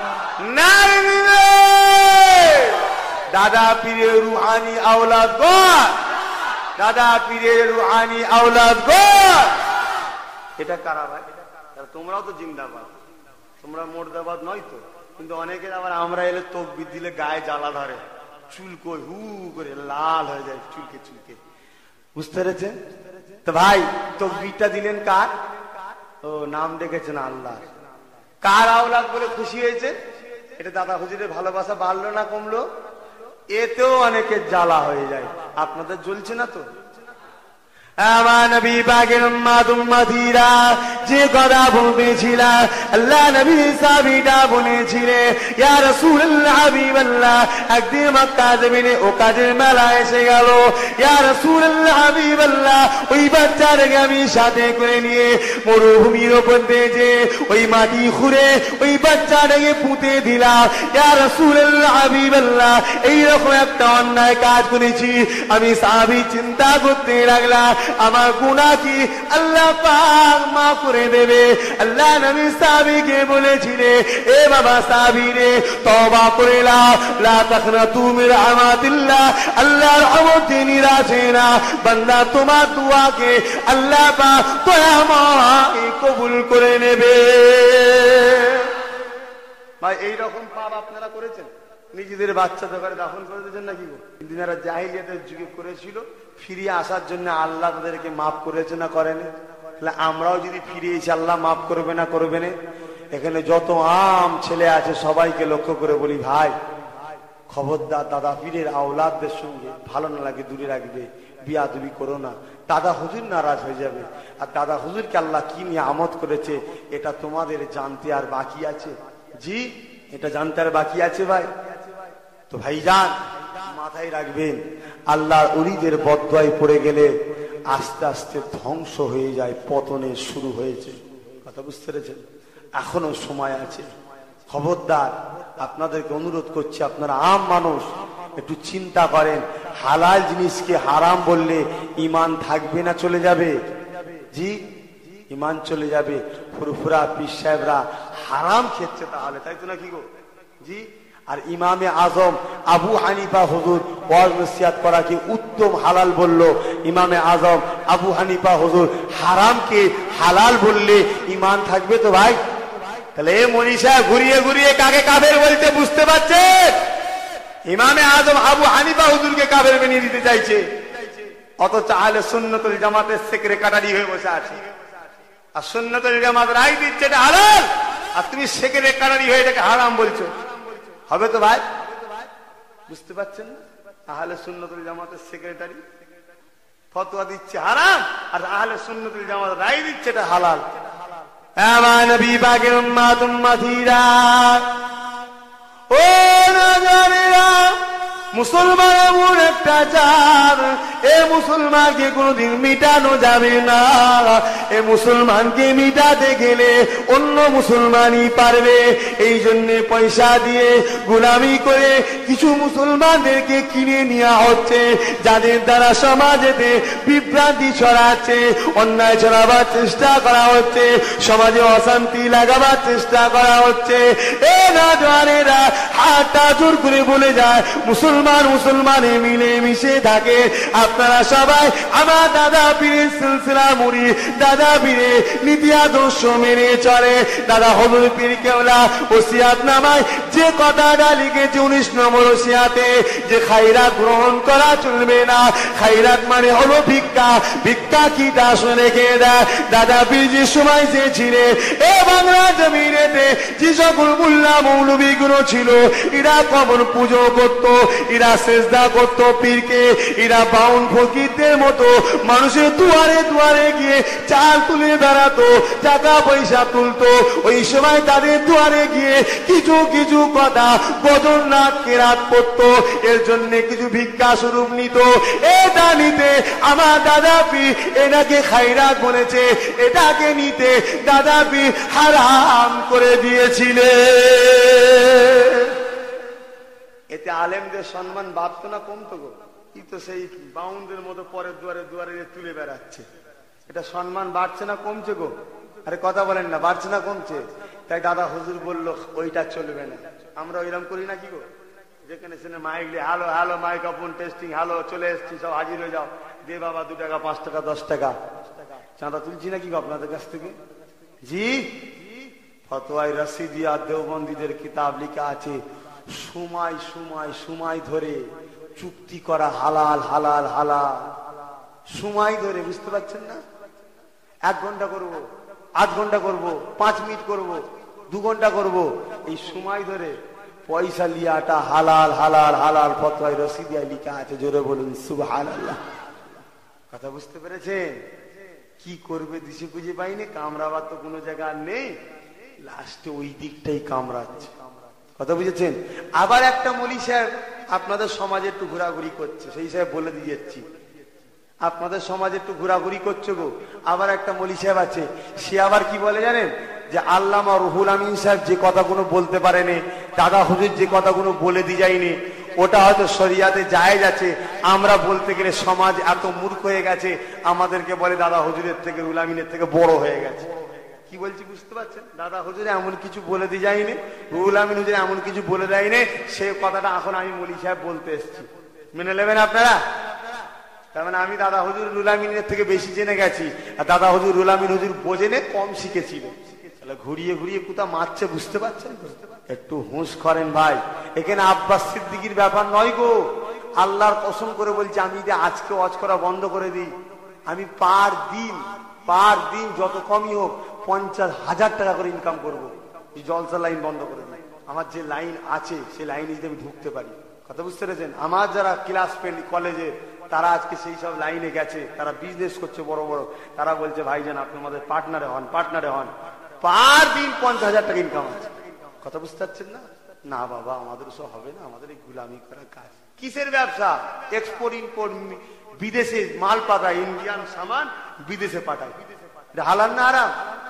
দাদা পীরের রুহানি আওলাদ গণ, দাদা পীরের রুহানি আওলাদ গণ। এটা কারা ভাই? তোমরাও তো জিন্দাবাদ, তোমরা মুর্দাবাদ নয় তো। কিন্তু অনেকের আবার আমরা এলে তকবীর দিলে গায়ে জ্বালা ধরে, চুল কই হু করে লাল হয়ে যায়, চুলকে চুলকে। বুঝতে পেরেছেন তো ভাই? তকবীরটা দিলেন কার? ও নাম ডেকেছেন আল্লাহ। কার আওলাদ বলে খুশি হয়েছে? এটা দাদা হুজুরের ভালোবাসা বাড়লো না কমলো? এতেও অনেকের জ্বালা হয়ে যায়। আপনাদের জ্বলছে না তো? আমার নবী পাকের উম্মত উম্মতিরা যে কথা বলতেছিলাম, আল্লাহ নবী সাহাবীরা বলেছিলেন, ইয়া রাসূলুল্লাহ হাবিবাল্লাহ, একদিন মক্কা জমিনে ও কাজের মেলা এসে গেল। ইয়া রাসূলুল্লাহ হাবিবাল্লাহ, ওই বাচ্চাটাকে আমি সাথে করে নিয়ে মরুভূমির উপর দিয়ে যে ওই মাটি খুঁড়ে ওই বাচ্চাটাকে পুঁতে দিলাম। ইয়া রাসূলুল্লাহ হাবিবাল্লাহ, এইরকম একটা অন্যায় কাজ করেছি। আমি সাহাবী চিন্তা করতে লাগলাম, আমার গুনাহ কি আল্লাহ পাক মাফ করে দেবে। আল্লাহ নবী সাহাবীকে বলেছিলেন, এ বাবা সাহাবী রে, তওবা করে নাও, লা তাকনাতু মির রাহমাতিল্লাহ, আল্লাহর রহমতে নিরাশ হয়ো না। বান্দা তোমার দুআকে আল্লাহ পাক দয়াময় কবুল করে নেবে। ভাই এইরকম পাপ আপনারা করেছেন? নিজেদের বাচ্চাদের ঘরে দাফন করে দিয়েছেন নাকি গো? কিন্তু যারা জাহিলিয়াতের যুগে করেছিল, ফিরে আসার জন্য আল্লাহ তাদেরকে মাফ করেছে না করেনি? তাহলে আমরাও যদি ফিরে এসে আল্লাহ মাফ করবে না করবে না? এখানে যত আম ছেলে আছে সবাইকে লক্ষ্য করে বলি, ভাই খবরদার দাদা পীরের আওলাদদের সঙ্গে ভালো না লাগে দূরে রাখবে, বিয়াদবি করো না, দাদা হুজুর নারাজ হয়ে যাবে। আর দাদা হুজুরকে আল্লাহ কি নিয়ে আমদ করেছে এটা তোমাদের জানতে আর বাকি আছে। জি, এটা জানতে আর বাকি আছে ভাই। তো ভাইজান মাথায় রাখবেন, আল্লাহর ওলিদের বদদোয়ায় পড়ে গেলে আস্তে আস্তে ধ্বংস হয়ে যায়, পতনের শুরু হয়েছে। কথা বুঝতে পেরেছেন? এখনো সময় আছে। খবরদার, আপনাদেরকে অনুরোধ করছি, আপনারা আম মানুষ, একটু চিন্তা করেন, হালাল জিনিসকে হারাম বললে ঈমান থাকবে না চলে যাবে? জি, ইমান চলে যাবে। ফুরফুরা পীর সাহেবরা হারাম খেচ্ছে তাহলে, তাই তো নাকি গো? জি। আর ইমামে আজম আবু হানিফা হুজুর ওয়াজ নসিহত করাকে উত্তম হালাল বললো। ইমামে আজম আবু হানিফা হুজুর হারামকে হালাল বললে ইমান থাকবে তো ভাই? তাহলে এ মনীষা ঘুরিয়ে ঘুরিয়ে কাকে কাফের বলতে বুঝতে পারছেন? ইমামে আজম আবু হানিফা হুজুরকে কাফের বানিয়ে দিতে চাইছে, অথচ আহলে সুন্নাতুল জামাতের সেক্রেটারি হয়ে বসে আছে। আর সুন্নাতুল জামাত রায় দিচ্ছে এটা হালাল, আর তুমি সেক্রেটারি হয়ে এটাকে হারাম বলছো, হবে তো ভাই? বুঝতে পারছেন না? আহলে সুন্নাতুল জামাতের সেক্রেটারি ফতোয়া দিচ্ছে হারাম, আর আহলে সুন্নাতুল জামাত রায় দিচ্ছে এটা হালাল। আমার নবী পাকের উম্মত উম্মতিরা, ও নজরেরা, মুসলমান এমন একটা জাত, এ মুসলমানকে কোনদিন মিটানো যাবে না। এ মুসলমানকে মিটাতে গেলে অন্য মুসলমানই পারবে। এই জন্য পয়সা দিয়ে গোলামি করে কিছু মুসলমানদেরকে কিনে নেওয়া হচ্ছে, যাদের দ্বারা সমাজেতে বিভ্রান্তি ছড়াচ্ছে, অন্যায় ছড়াবার চেষ্টা করা হচ্ছে, সমাজে অশান্তি লাগাবার চেষ্টা করা হচ্ছে। এ নওজওয়ানেরা হাতটা জোর করে বলে যায়, মুসলমান মুসলমানে মিলে মিশে থাকে। আপনারা সবাই আমার দাদা পীরের সিলসিলা মুড়ি, দাদা পীরে নীতি আদর্শ মেনে চলে। দাদা হজুর পীর কেওলা ওসিয়াত নামায় যে কথাটা লিখেছে উনিশ নম্বর ওসিয়াতে, যে খাইরাত গ্রহণ করা চলবে না। খাইরাত মানে হলো ভিক্ষা। ভিক্ষা কি তা শুনে রেখে দেয়। দাদা পীর যে সময় যে ছিলেন, এ বাংলা জমিনেতে যে সকল মোল্লা মৌলবী গুলো ছিল, এরা কবর পুজো করত, এরা সেজদা করত পীরকে, এরা বাউন ফকিরদের মতো মানুষের দুয়ারে দুয়ারে গিয়ে চাল তুলে বেড়াতো, টাকা পয়সা তুলতো। ওই সময় তাদের দুয়ারে গিয়ে কিছু কিছু কথা বদর না কেরাত পড়তো, এর জন্য কিছু ভিক্ষা স্বরূপ নিত। এটা নিতে আমার দাদা পীর এটাকে খাইরাত বলেছে, এটাকে নিতে দাদা পীর হারাম করে দিয়েছিলেন। এতে আলেমদের সম্মান বাড়তো না কমতো গো? এই তো সেই বাউন্ডের মতো পরের দুয়ারে দুয়ারে তুলে বেড়াচ্ছে, এটা সম্মান বাড়ছে না কমছে গো? আরে কথা বলেন না, বাড়ছে না কমছে? তাই দাদা হুজুর বলল ওইটা চলবে না। আমরা ওইরকম করি না কি গো? যেখানে সেখানে মাইক দিয়ে hello hello mike open testing, hello চলে এসছি, সব হাজির হয়ে যাও, দে বাবা দু টাকা পাঁচ টাকা দশ টাকা চাঁদা তুলছি নাকি গো আপনাদের কাছ থেকে? জি। ফতোয়াই রশিদিয়া দেওবন্দীদের কিতাব লিখা আছে, সময় সময় সময় ধরে চুক্তি করা হালাল হালাল হালাল, সময় ধরে। বুঝতে পারছেন না? এক ঘন্টা করব, আধ ঘন্টা করব, পাঁচ মিনিট করব, দু ঘন্টা করব, এই সময় ধরে পয়সা লিয়াটা হালাল হালাল হালাল। ফতোয়াই রশিদিয়া লিখা আছে, জোরে বলুন সুবহানাল্লাহ। কথা বুঝতে পেরেছেন? কি করবে দিশে খুঁজে পাইনি, কামড়াবার তো কোনো জায়গা নেই, লাস্টে ওই দিকটাই কামড়াচ্ছে। কথা বুঝেছেন? আবার একটা মলি সাহেব আপনাদের সমাজে একটু ঘোরাঘুরি করছে, সেই সাহেব বলে দিয়েছি, আপনাদের সমাজে একটু ঘোরাঘুরি করছে গো। আবার একটা মলি সাহেব আছে, সে আবার কি বলে জানেন? যে আল্লামা রুহুল আমিন সাহেব যে কথাগুলো বলতে পারেনি, দাদা হুজুর যে কথাগুলো বলে দিয়ে যায়নি, ওটা হয়তো শরিয়াতে জায়েজ আছে। আমরা বলতে গেলে সমাজ এত মূর্খ হয়ে গেছে, আমাদেরকে বলে দাদা হুজুরের থেকে রুহুল আমিনের থেকে বড় হয়ে গেছে। কি বলছি বুঝতে পারছেন? দাদা হুজুর এমন কিছু বলে দিয়ে যায়নি, রুহুল আমিন হুজুর এমন কিছু বলে দেয়নি, সে কথাটা এখন আমি মলি সাহেব বলতে এসছি। মেনে নেবেন আপনারা? তার মানে আমি দাদা হুজুর রুহুল আমিনের থেকে বেশি জেনে গেছি, আর দাদা হুজুর রুহুল আমিন হুজুর বোঝেনে কম শিখেছিল। তাহলে ঘুরিয়ে ঘুরিয়ে কোথা মারছে, বুঝতে পারছেন? একটু হুঁশ করেন ভাই। এখানে আব্বাস সিদ্দিকীর ব্যাপার নয় গো। আল্লাহর কসম করে বলছি, আমি যে আজকে ওয়াজ করা বন্ধ করে দিই, আমি পার দিন পার দিন যত কমই হোক পঞ্চাশ হাজার টাকা করে ইনকাম করবো। জলসা লাইন বন্ধ করে দিই, আমার যে লাইন আছে সেই লাইনে যদি আমি ঢুকতে পারি। কথা বুঝতে পেরেছেন? আমার যারা ক্লাস ফ্রেন্ড কলেজে, তারা আজকে সেই সব লাইনে গেছে, তারা বিজনেস করছে বড় বড়, তারা বলছে ভাইজান আপনি আমাদের পার্টনারে হন, পার্টনারে হন। পার দিন পঞ্চাশ হাজার টাকা ইনকাম আছে। কথা বুঝতে পারছেন না? না বাবা, আমাদের সব হবে না, আমাদের এই গুলামি করা কাজ। কিসের ব্যবসা? এক্সপোর্ট ইম্পোর্ট, বিদেশে মাল পাঠায়, ইন্ডিয়ান সামান বিদেশে পাঠায়। হালাল না হারাম?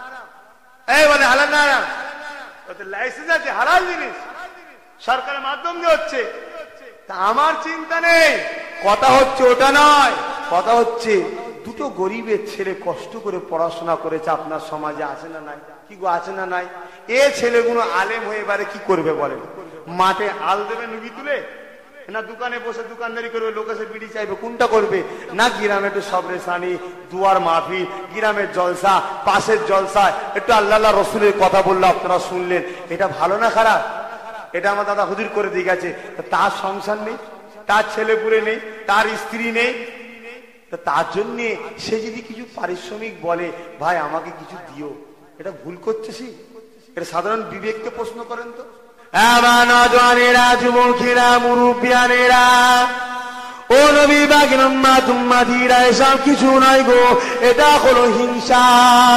এই বলে হালাল না হারাম? লাইসেন্স আছে, হালাল জিনিস, সরকারের মাধ্যম দিয়ে হচ্ছে। তা আমার চিন্তা নেই, কথা হচ্ছে ওটা নয়, কথা হচ্ছে দুটো গরিবের ছেলে কষ্ট করে পড়াশোনা করেছে, আপনার সমাজে আছে না নাই? কি গো, আছে না নাই? এ ছেলেগুলো আলেম হয়ে এবারে কি করবে বলেন? মাঠে আল দেবে নুবি তুলে, না দোকানে বসে দোকানদারি করবে, লোকে সে বিড়ি চাইবে, কোনটা করবে? না গ্রামে একটু সবরেসানি, দুয়ার মাহফিল, গ্রামের জলসা, পাশের জলসা, একটু আল্লাহ আল্লাহ রসুলের কথা বললো, আপনারা শুনলেন, এটা ভালো না খারাপ? এটা আমার দাদা হুজুর করে দিয়ে গেছে। তার সংসার নেই, তার ছেলে পুলে নেই, তার স্ত্রী নেই, তার জন্য সে যদি কিছু পারিশ্রমিক বলে, ভাই আমাকে কিছু দিও, এটা ভুল করতেছি? এটা সাধারণ বিবেককে প্রশ্ন করেন তো। নজওয়ানেরা, যুবকেরা, মুরুব্বিয়ানেরা, ও নবী বাগিন উম্মাত উম্মাতিরা, এসব কিছু নয় গো, এটা হলো হিংসা।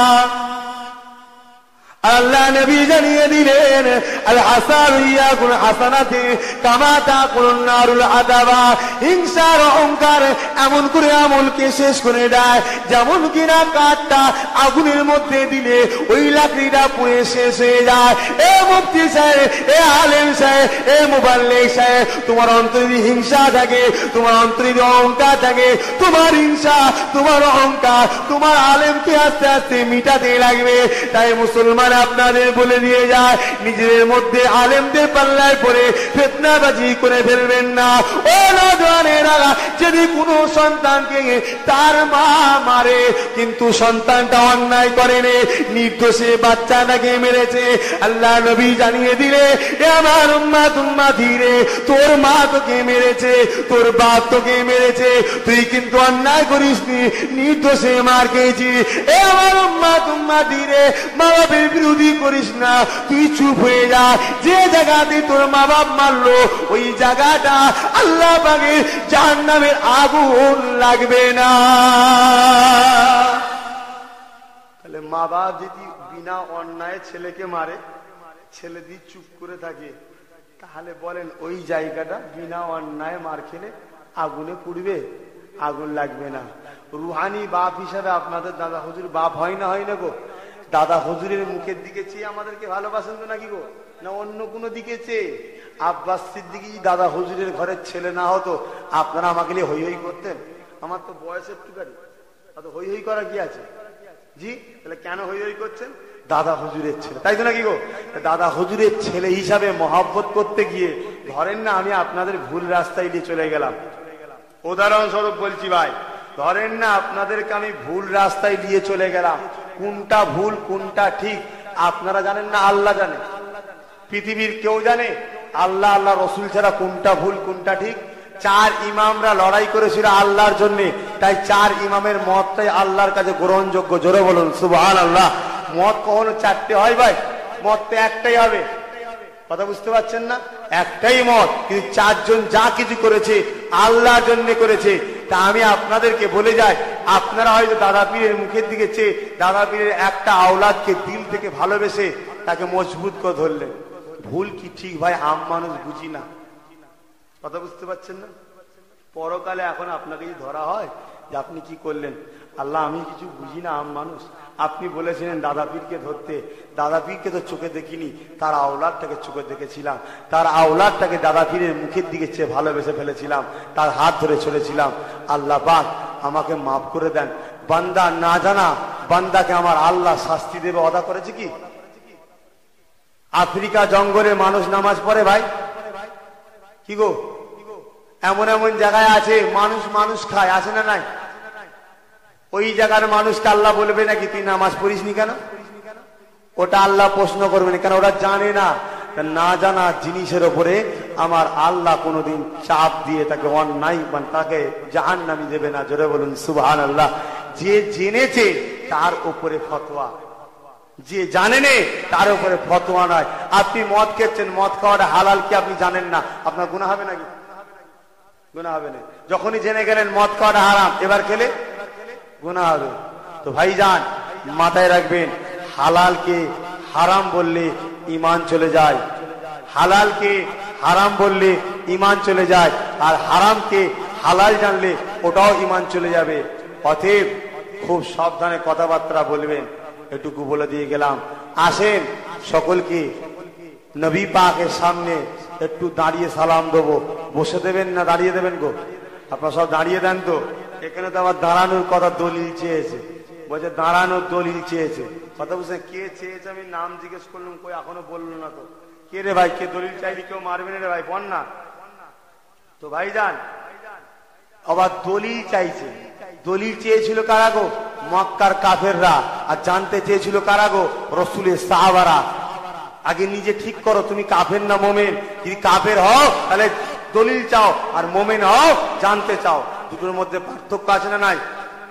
আল্লাহ নবী জানিয়ে দিলেন, আল হাসান ইয়াকুল হাসানাতি কামা তাকুলুন নারুল আদাবা। হিংসার অহংকার এমন করে আমলকে শেষ করে দেয়, যেমন কিনা কাঠটা আগুনের মধ্যে দিলে ওই লাকড়িটা পুড়ে শেষ হয়ে যায়। এ মুফতি সাহেব, এ আলেম সাহেব, এ মুবাল্লিগ সাহেব, তোমার অন্তরে যদি হিংসা থাকে, তোমার অন্তরে যদি অহংকার থাকে, তোমার হিংসা, তোমার অহংকার, তোমার আলেমকে আস্তে আস্তে মিটাতে লাগবে। তাই মুসলমান আপনাদের বলে দিয়ে যায়, নিজেদের মধ্যে আলেমদের পাল্লায় পড়ে ফিতনাবাজি করে ফেলবেন না। ও নওজওয়ানেরা, যদি কোনো সন্তানকে তার মা মারে, কিন্তু সন্তানটা অন্যায় করেনি, নির্দোষে বাচ্চাটাকে মেরেছে, আল্লাহ নবী জানিয়ে দিলে, এ আমার উম্মাত উম্মাতি রে, তোর মা তোকে মেরেছে, তোর বাপ তোকে মেরেছে, তুই কিন্তু অন্যায় করিসনি, নির্দোষে মার খেয়েছি। এ আমার উম্মাত উম্মাতি রে, মা বাপের বিরোধী করিস না, তুই চুপ হয়ে যা। যে জায়গাতে তোর মা বাপ মারলো, ওই জায়গাটা আল্লাহ পাকের জাহান্নামের আগুন লাগবে না। তাহলে মা বাপ যদি বিনা অন্যায় ছেলেকে মারে, ছেলে যদি চুপ করে থাকে, তাহলে বলেন ওই জায়গাটা বিনা অন্যায় মার খেলে আগুনে পুড়বে? আগুন লাগবে না। রুহানি বাপ হিসাবে আপনাদের দাদা হুজুর বাপ হয় না, হয় না গো? দাদা হুজুরের মুখের দিকে চেয়ে আমাদেরকে ভালোবাসেন তো নাকি গো, না অন্য কোনো দিকে চেয়ে? আব্বাস সিদ্দিকী দাদা হুজুরের ঘরের ছেলে না হতো, আপনারা আমাকে নিয়ে হই হই করতেন? আমার তো বয়স একটুখানি, অত হই হই করা কি আছে? জি, তাহলে কেন হই হই করছেন? দাদা হুজুরের ছেলে, তাই তো নাকি গো? দাদা হুজুরের ছেলে হিসাবে মহব্বত করতে গিয়ে ধরেন না আমি আপনাদের ভুল রাস্তায় নিয়ে চলে গেলাম, উদাহরণস্বরূপ বলছি ভাই, ধরেন না আপনাদেরকে আমি ভুল রাস্তায় নিয়ে চলে গেলাম, কোনটা ভুল কোনটা ঠিক আপনারা জানেন না, আল্লাহ জানে। পৃথিবীর কেউ জানে? আল্লাহ, আল্লাহ রসুল ছাড়া কোনটা ভুল কোনটা ঠিক? চার ইমামরা লড়াই করেছিল আল্লাহর জন্য, তাই চার ইমামের মতটাই আল্লাহর কাছে গ্রহণযোগ্য। জোরে বলুন সুবহানাল্লাহ। মত কখনো চারটে হয় ভাই? মত তো একটাই হবে, কথা বুঝতে পারছেন না? একটাই মত, কিন্তু চারজন যা কিছু করেছে আল্লাহর জন্য করেছে। তা আমি আপনাদেরকে বলে যাই, আপনারা হয়তো দাদা পীরের মুখের দিকে চেয়ে দাদা পীরের একটা আওলাদকে দিল থেকে ভালোবেসে তাকে মজবুত করে ধরলেন। ভুল কি ঠিক ভাই আম মানুষ বুঝি না, কথা বুঝতে পারছেন না? পরকালে এখন আপনাকে যদি ধরা হয় যে আপনি কি করলেন, আল্লাহ আমি কিছু বুঝি না, আম মানুষ, আপনি বলেছিলেন দাদা পীরকে ধরতে, দাদা পীরকে তো চোখে দেখিনি, তার আওলাদটাকে চোখে দেখেছিলাম, তার আওলাদটাকে দাদা পীরের মুখের দিকে চেয়ে ভালোবেসে ফেলেছিলাম, তার হাত ধরে চলেছিলাম, আল্লাহ পাক আমাকে মাফ করে দেন। বান্দা না জানা বান্দাকে আমার আল্লাহ শাস্তি দেবে, অদা করেছে কি? আফ্রিকা জঙ্গলে মানুষ নামাজ পড়ে ভাই, কি গো? এমন এমন জায়গায় আছে মানুষ মানুষ খায়, আছে না নাই? ওই জায়গার মানুষকে আল্লাহ বলবে নাকি তুই নামাজ পড়িসনি কেন? ওটা আল্লাহ প্রশ্ন করবে না, কেন ওরা জানে না। না জানা জিনিসের উপরে আমার আল্লাহ কোনোদিন চাপ দিয়ে তাকে অন্যায় তাকে জাহান্নামী দেবে না। জোরে বলুন সুবহানাল্লাহ। যে জেনেছে তার উপরে ফতোয়া, যে জানে নে তার উপরে ফতোয়া নয়। আপনি মদ খেয়েছেন, মদ খাওয়াটা হালাল কি আপনি জানেন না, আপনার গুনাহ হবে নাকি? গুনাহ হবে না। যখনই জেনে গেলেন মদ খাওয়াটা হারাম, এবার খেলে গুনাহ হবে। তো ভাইজান মাথায় রাখবেন, হালালকে হারাম বললে ঈমান চলে যায়, হালালকে হারাম বললে ঈমান চলে যায়, আর হারামকে হালাল জানলে ওটাও ঈমান চলে যাবে। অতএব খুব সাবধানে কথাবার্তা বলবেন। এটুকু বলে দিয়ে গেলাম। আসেন সকলকে নবী পাকের সামনে একটু দাঁড়িয়ে সালাম দেবো। বসে দেবেন না দাঁড়িয়ে দেবেন গো? আপনারা সব দাঁড়িয়ে দেন তো। এখানে তো আবার দাঁড়ানোর কথা দলিল চেয়েছে, বলছে দাঁড়ানোর দলিল চেয়েছে। কথা বুঝছেন? কে চেয়েছে আমি নাম জিজ্ঞেস করলাম, কই এখনো বললো না তো। কে রে ভাই, কে দলিল চাইলি? কেউ মারবে না রে ভাই, বল না তো ভাই যান। আবার দলিল চাইছে। দলিল চেয়েছিল কারা গো? মক্কার কাফেররা। আর জানতে চেয়েছিল কারা গো? রাসূলের সাহাবারা। আগে নিজে ঠিক করো তুমি কাফের না মোমেন। যদি কাফের হও তাহলে দলিল চাও, আর মোমেন হও জানতে চাও। দুটোর মধ্যে পার্থক্য আছে না নাই?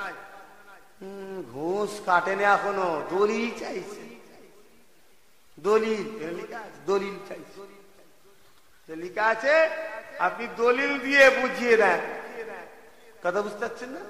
ঘুষ কাটেনি এখনো, দলিল চাইছে। দলিল দলিল চাইছে, লেখা আছে আপনি দলিল দিয়ে বুঝিয়ে দেন। কথা বুঝতে পারছেন না?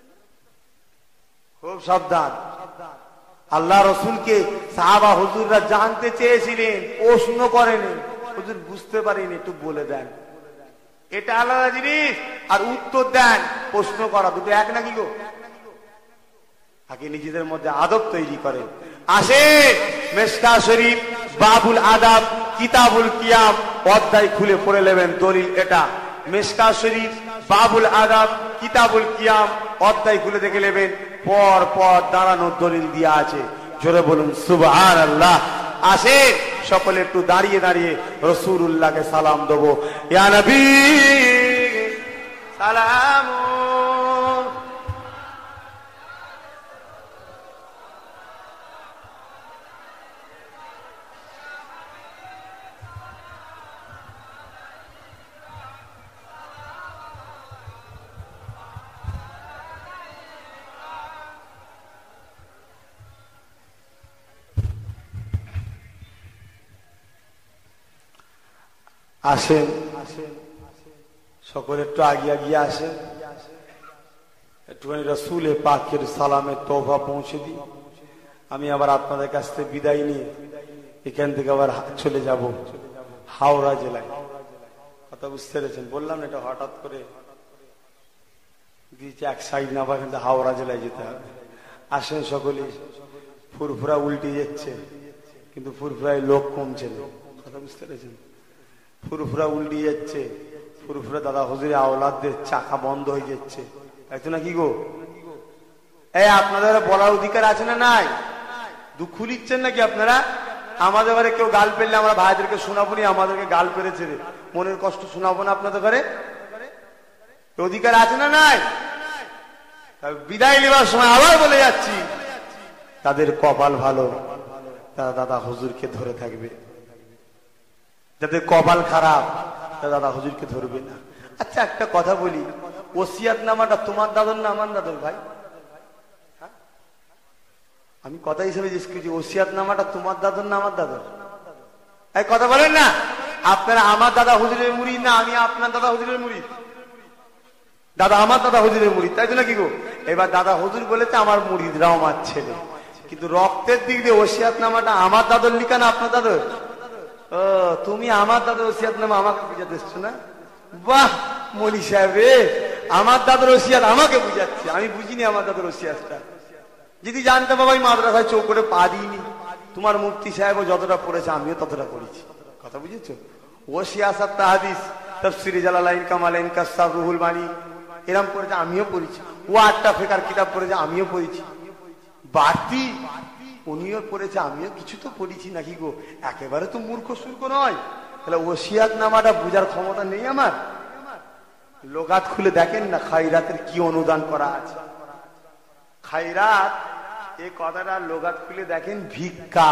খুব সাবধান। আল্লাহ রসুলকে সাহাবা হুজুররা জানতে চেয়েছিলেন, প্রশ্ন করেনি। হুজুর বুঝতে পারিনি, একটু বলে দেন। এটা আলাদা জিনিস, আর উত্তর দেন প্রশ্ন করা, দুটো এক নাকি গো? আগে নিজেদের মধ্যে আদব তৈরি করেন। আসে মেশকা শরীফ বাবুল আদাব কিতাবুল কিয়াম অধ্যায় খুলে পড়ে নেবেন। দলিল এটা মেশকা শরীফ বাবুল আদাব কিতাবুল কিয়াম অধ্যায় খুলে দেখে নেবেন। পর পর দাঁড়ানোর দলিল দিয়া আছে। জোরে বলুন সুবহানাল্লাহ। আসে সকলে একটু দাঁড়িয়ে দাঁড়িয়ে রাসূলুল্লাহকে সালাম দেবো। ইয়া নবী সালাম। আসেন সকলে একটু আগে আগিয়ে আসেন, একটুখানি রাসূল পাকের সালামের তোহফা পৌঁছে দিই। আমি আবার আপনাদের কাছ থেকে বিদায় নিয়ে এখান থেকে আবার চলে যাব হাওড়া জেলায়। কথা বুঝতে পেরেছেন? বললাম এটা হঠাৎ করে দিয়েছে এক সাইড না, আবার কিন্তু হাওড়া জেলায় যেতে হবে। আসেন সকলে। ফুরফুরা উল্টে যাচ্ছে, কিন্তু ফুরফুরায় লোক কমছে না। কথা বুঝতে পেরেছেন? ফুরফুরা উল্টে যাচ্ছে। ফুরফুরা দাদা হুজুরের আওলাদদের চাকা বন্ধ হয়ে যাচ্ছে, তাই তো নাকি গো? এই আপনাদের বলার অধিকার আছে না নাই? দুঃখ লিখছেন নাকি আপনারা? আমাদের ঘরে কেউ গাল পেলে আমরা ভাইদেরকে শোনাবো নি, আমাদেরকে গাল পেরেছে রে, মনের কষ্ট শোনাবো না আপনাদের ঘরে? অধিকার আছে না নাই? বিদায় নেবার সময় আবার বলে যাচ্ছি, তাদের কপাল ভালো, তারা দাদা হুজুরকে ধরে থাকবে। যাদের কপাল খারাপ তারা দাদা হুজুরকে ধরবে না। আচ্ছা একটা কথা বলি, ওসিয়াত নামাটা তোমার দাদর না আমার দাদর ভাই? আমি কথা হিসেবে জিজ্ঞেস করছি, ওসিয়াত নামাটা তোমার দাদর না আমার দাদর? এই কথা বলেন না। আপনারা আমার দাদা হুজুরের মুরিদ না আমি আপনার দাদা হুজুরের মুরিদ? দাদা আমার দাদা হুজুরের মুরিদ, তাই তো নাকি গো? এবার দাদা হুজুর বলেছে আমার মুরিদরাও আমার ছেলে, কিন্তু রক্তের দিক দিয়ে ওসিয়াত নামাটা আমার দাদর লিখা না আপনার দাদর? ও তুমি আমার দাদার ওসিয়াত নামা আমাকে বুঝাতে এসছো না? বাহ মনি সাহেব রে, আমার দাদার ওসিয়াত আমাকে বুঝাচ্ছে, আমি বুঝিনি আমার দাদার ওসিয়াতটা। যদি জানতে বাবা মাদ্রাসায় চোখ করে পা দিইনি, তোমার মুফতি সাহেব যতটা পড়েছে আমিও ততটা পড়েছি। কথা বুঝেছো? ওসিয়াত তাহাদিস তাফসীরে জালালাইন কামালাইন কাসাব রুহুল বানী এরকম পড়েছে আমিও পড়েছি। ও আটটা ফেকার কিতাব পড়েছে আমিও পড়েছি। বাড়তি উনিও পড়েছে আমিও কিছু তো পড়েছি নাকি গো? একেবারে তো মূর্খ সূর্খ নয়। তাহলে ওসিয়াত নামাটা বুঝার ক্ষমতা নেই আমার? লোগাত খুলে দেখেন না খায়রাতের কি অনুদান করা আছে। খায়রাত এই কথাটা লোগাত খুলে দেখেন ভিক্ষা।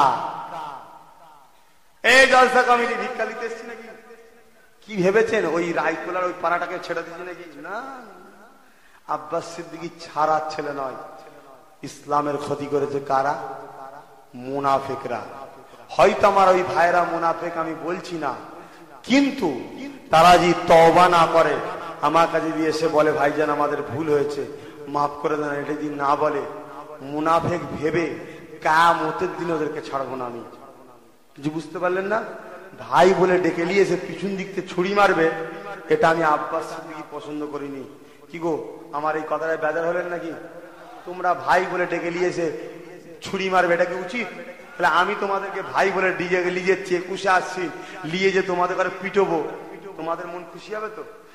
এই জলসা কমিটি ভিক্ষা নিতে এসছি নাকি? কি ভেবেছেন ওই রায়কোলার ওই পাড়াটাকে ছেড়ে দিচ্ছে নাকি? না, আব্বাস সিদ্দিকী ছাড়া ছেলে নয়। ইসলামের ক্ষতি করেছে কারা? মুনাফিকরা। হয়তো আমার ওই ভাইরা মুনাফিক আমি বলছি না, কিন্তু তারা যদি তওবা না করে আমার কাছে দিয়ে এসে বলে ভাইজান আমাদের ভুল হয়েছে মাফ করে দেন, এটা যদি না বলে মুনাফিক ভেবে কিয়ামতের দিন ওদেরকে ছাড়বো না আমি। কিছু বুঝতে পারলেন না? ভাই বলে ডেকে নিয়ে এসে পিছন দিক থেকে ছুরি মারবে, এটা আমি আব্বাস সিদ্দিকী পছন্দ করিনি। কি গো আমার এই কথাটা বেজার হলেন নাকি? তোমরা ভাই বলে ডেকে নিয়ে এসে ছুরি মারবে, এটা কি উচিত? তাহলে আমি তোমাদেরকে ভাই বলে ডিজে লিজের চেয়ে একুশে আসছি, লিয়ে যে তোমাদের ঘরে পিটবো, তোমাদের মন খুশি হবে তো?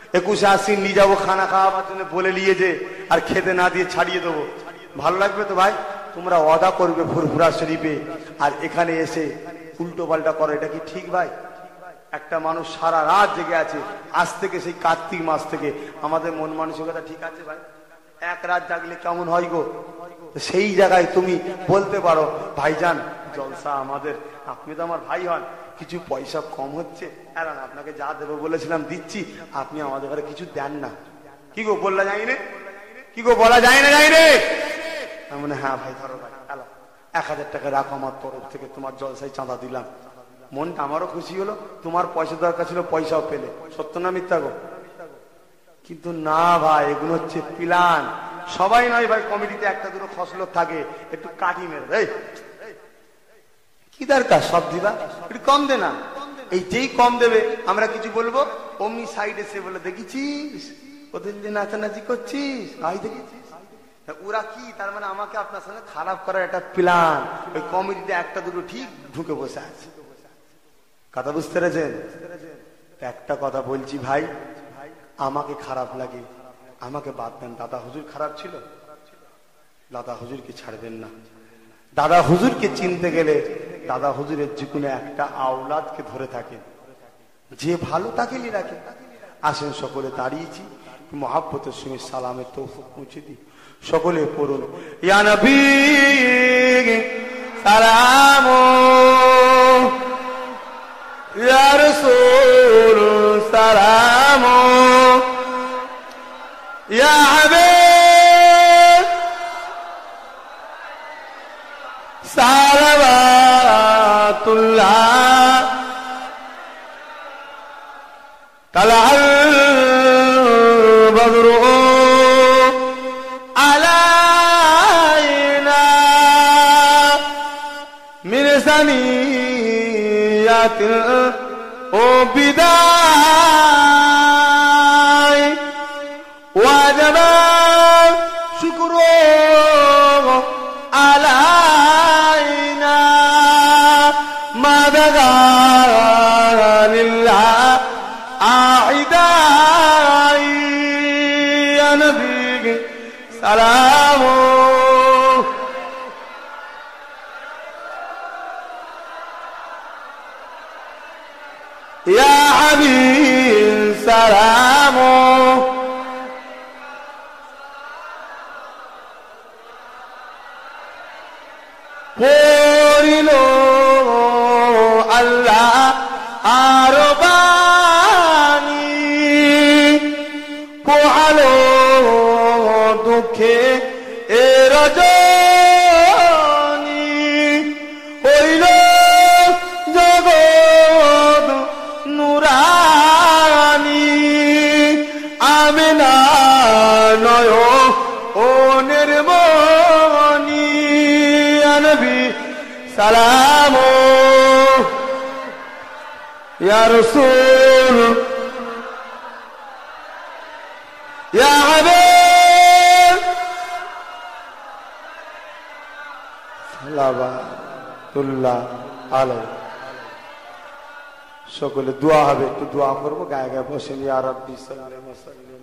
একুশে আশ্বিন নিয়ে যাবো খানা খাওয়াবার জন্য বলে নিয়ে যে আর খেতে না দিয়ে ছাড়িয়ে দেবো, ভালো লাগবে তো ভাই? তোমরা ওয়াদা করবে ফুরফুরা শরীফে, আর এখানে এসে উল্টো পাল্টা করো, এটা কি ঠিক ভাই? একটা মানুষ সারা রাত জেগে আছে আজ থেকে, সেই কার্তিক মাস থেকে। আমাদের মন মানসিকতা ঠিক আছে ভাই? এক রাত জাগলে কেমন হয় গো? সেই জায়গায় তুমি বলতে পারো ভাইজান জলসা আমাদের, আপনি তো আমার ভাই হন, কিছু পয়সা কম হচ্ছে, আর আপনাকে যা দেবো বলেছিলাম দিচ্ছি, আপনি আমাদের ঘরে কিছু দেন না। কি গো বলা যায় না? কি গো বলা যায় না? যায় রে মানে হ্যাঁ ভাই ধরো ভাই, এক হাজার টাকা রাখো আমার তরফ থেকে, তোমার জলসায় চাঁদা দিলাম। মনটা আমারও খুশি হলো, তোমার পয়সা দরকার ছিল, পয়সাও পেলে। সত্য না মিথ্যা গো? কিন্তু না ভাই, এগুলো হচ্ছে প্ল্যান। সবাই নয় ভাই, কমিটিতে একটা দুটো খসলো থাকে, একটু কাঠি মেরে দেয়, কি দরকার সব দিবা, একটু কম দে না। এই যেই কম দেবে আমরা কিছু বলবো, অমনি সাইড এসে বলে দেখেছিস ওদের যে নাচানাচি করছিস, ভাই দেখেছিস। ওরা কি তার মানে আমাকে আপনার সঙ্গে খারাপ করার একটা প্ল্যান। ওই কমিটিতে একটা দুটো ঠিক ঢুকে বসে আছে। কথা বুঝতে পেরেছেন? একটা কথা বলছি ভাই, আমাকে খারাপ লাগে, আমাকে বাদ দেন। দাদা হুজুর খারাপ ছিল, দাদা হুজুরকে ছাড়বেন না। দাদা হুজুরকে চিনতে গেলে দাদা হুজুরের যে কোনো একটা আওলাদকে ধরে থাকেন, যে ভালো তাকে নিয়ে রাখেন। আসেন সকলে দাঁড়িয়েছি, মহাব্বতের সঙ্গে সালামের তৌফিক পৌঁছে দিই। সকলে পড়ুন ইয়া নবী সালাম, ইয়া রাসূল সালাম, ইয়া হাবিব সালাওয়াতুল্লাহ তালাল বদরু আলাইনা মিন সানিয়াতিল ও বিদায় ওয়াজাবা শুকরু আলাইনা মাদাগা লিল্লাহ আইদাই ইয়া নবী সালাম, ইয়া হাবিব সালাম। পড়িল আল্লাহ আরো বাণী, পোহালো দুঃখে এ রজনী, হইল জগৎ নুরানী, আমিনা নয় ও নির্মণী, নবী সালাম, ইয়া রাসূল ইয়া হাবিব সালাওয়াতুল্লাহ আলাইহি। সকলে দোয়া হবে, একটু দোয়া করবো, গায়ে গায়ে বসেন। ইয়া রাব্বি সাল্লি ওয়া সাল্লিম।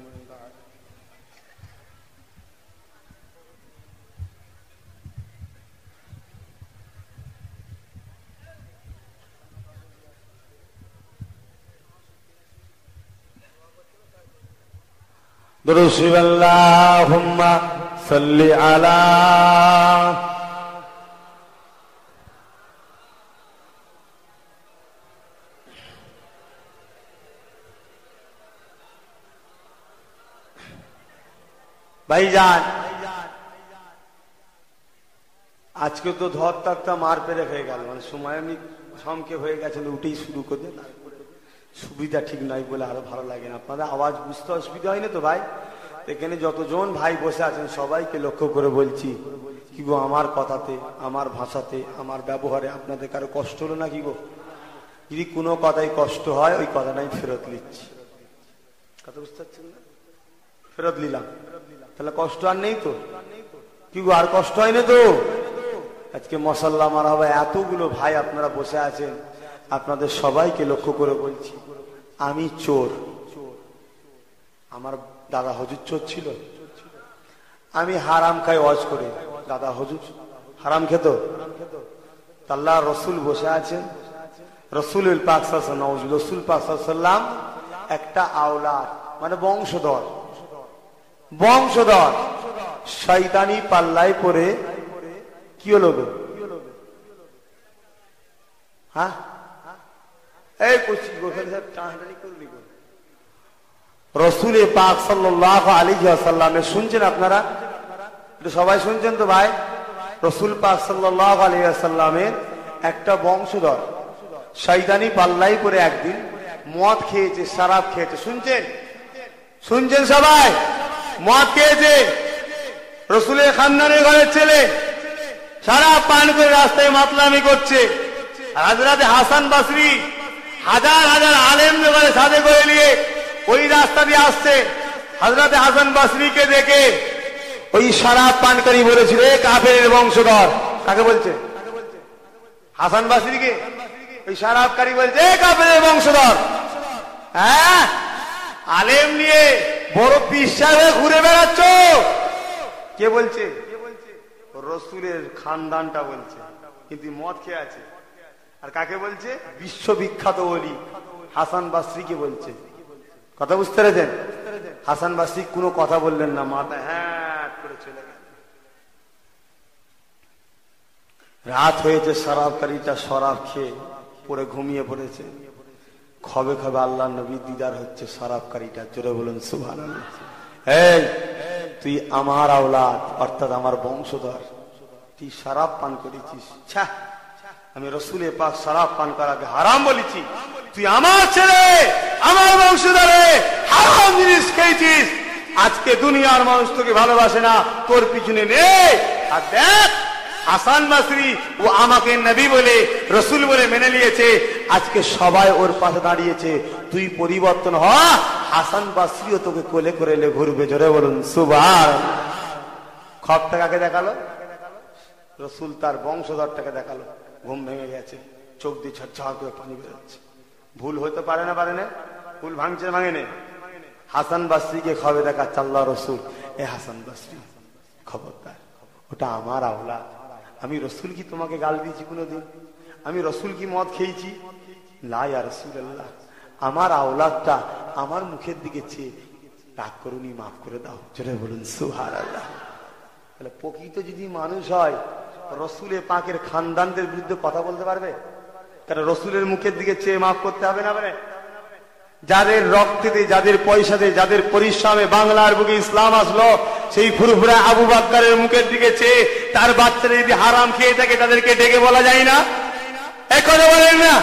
দরুদ শরীফ আল্লাহুম্মা সাল্লি আলা ভাইজান। আজকে তো ধর তাকটা মার পেরে হয়ে গেল, মানে সময় আমি সমকে হয়ে গেছে, উঠেই শুরু করতে সুবিধা ঠিক নয় বলে আরো ভালো লাগে না। আপনাদের আওয়াজ বুঝতে অসুবিধা হয় না তো ভাই? এখানে যতজন ভাই বসে আছেন সবাইকে লক্ষ্য করে বলছি, কি গো আমার কথাতে, আমার ভাষাতে, আমার ব্যবহারে আপনাদের কারো কষ্ট হলো না কি গো? যদি কোনো কথাই কষ্ট হয় ওই কথাটাই ফেরত নিচ্ছি। কথা বুঝতে পারছেন না? ফেরত নিলাম, তাহলে কষ্ট আর নেই তো? কি গো আর কষ্ট হয় না তো? আজকে মশাল্লা মারা হবে, এতগুলো ভাই আপনারা বসে আছেন, আপনাদের সবাইকে লক্ষ্য করে বলছি, আমি চোর, আমার দাদা হুজুর চোর ছিল, আমি হারাম খাই ওয়াজ করে। দাদা হুজুর হারাম খেত, আল্লাহ রসুল বসে আছেন, রসুল পাক রসুল পাক সাল্লাম একটা আওলাদ মানে বংশধর, বংশধর শয়তানি পাল্লায় পড়ে কি হলো গো? হ্যাঁ এই করছি টানাটানি করলি গো। রসুল পাক সাল্লাল্লাহু আলাইহি ওয়াসাল্লামের শুনছেন আপনারা? সবাই শুনছেন তো ভাই? রসুল পাক সাল্লাল্লাহু আলাইহি ওয়াসাল্লামের একটা বংশধর শয়তানি পাল্লাই পরে একদিন মদ খেয়েছে, শরাব খেয়েছে। শুনছেন? শুনছেন সবাই? মদ খেয়েছে, রসুলের খানদানের ঘরের ছেলে, শরাব পান করে রাস্তায় মাতলামি করছে। হযরত হাসান বসরি হাজার হাজার আলেমদের ঘরে সাথে করে নিয়ে ওই রাস্তা দিয়ে আসছে। হযরত হাসান বসরিকে দেখে ওই শরাব পানকারী বলেছিল, এ কাফেরের বংশধর। কাকে বলছে? হাসান বসরিকে। ওই শরাবকারী বলছে, এ কাফেরের বংশধর। হ্যাঁ, আলেম নিয়ে বড় পিসাবে ঘুরে বেড়াচ্ছ। কে বলছে? রসুলের খানদানটা বলছে, কিন্তু মদ খেয়ে আছে। আর কাকে বলছে? বিশ্ববিখ্যাত ওলি হাসান বসরিকে বলছে। কথা বুঝতে পেরেছেন? হাসান বসরি কোনো কথা বললেন না, মাথা হ্যাঁ করে চলে গেল। রাত হয়েছে, শরাবকারীটা শরাব খেয়ে পরে ঘুমিয়ে পড়েছে। খবে খবে আল্লাহ নবী দিদার হচ্ছে শরাবকারীটা। জোরে বলুন সুবহানাল্লাহ। এই তুই আমার আওলাদ, অর্থাৎ আমার বংশধর, তুই শরাব পান করেছিস। ছ্যা, আমি রসুলের পাক শরাব পান করাকে হারাম বলেছি, তুই আমার ছেলে, আমার বংশধরে হারাম জিনিস খেয়েছিস। আজকে দুনিয়ার মানুষ তোকে ভালোবাসে না, তোর পিছনে নেই। আর দেখ, হাসান বসরি ও আমাকে নবী বলে, রসুল বলে মেনে নিয়েছে। আজকে সবাই ওর পাশে দাঁড়িয়েছে। তুই পরিবর্তন হ, হাসান বসরিও তোকে কোলে করে এলে ঘুরবে। জোরে বলুন সুবহানাল্লাহ। খবরটা কাকে দেখালো? রসুল তার বংশধরটাকে দেখালো। ঘুম ভেঙে গেছে, চোখ দিয়ে ঝরঝর করে পানি বেরোচ্ছে। ভুল হতে পারে না? পারে না? ভুল ভাঙছে ভাঙে নে? হাসান বসরিকে খবর দেখাচ্ছে আল্লাহ রসুল, এ হাসান বসরি খবরদার, ওটা আমার আওলাদ। আমি রসুল কি তোমাকে গাল দিয়েছি কোনোদিন? আমি রসুল কি মদ খেয়েছি? না ইয়া রাসূলুল্লাহ, আমার আওলাদটা আমার মুখের দিকে চেয়ে রাগ করুনি, মাফ করে দাও। জোরে বলুন সুবহানাল্লাহ। তাহলে প্রকৃত যদি মানুষ হয়, রসুলের পাকের খানদানদের বিরুদ্ধে কথা বলতে পারবে? কারণ রসুলের মুখের দিকে চেয়ে মাফ করতে হবে না? মানে যাদের রক্তেতে, যাদের পয়সাতে, যাদের পরিশ্রমে বাংলার বুকে ইসলাম আসলো, সেই ফুরফুরা আবু বকরের মুখের দিকে চেয়ে তার বাচ্চারা যদি হারাম খেয়ে থাকে, তাদেরকে ডেকে বলা যায় না? এখনো বলেন না?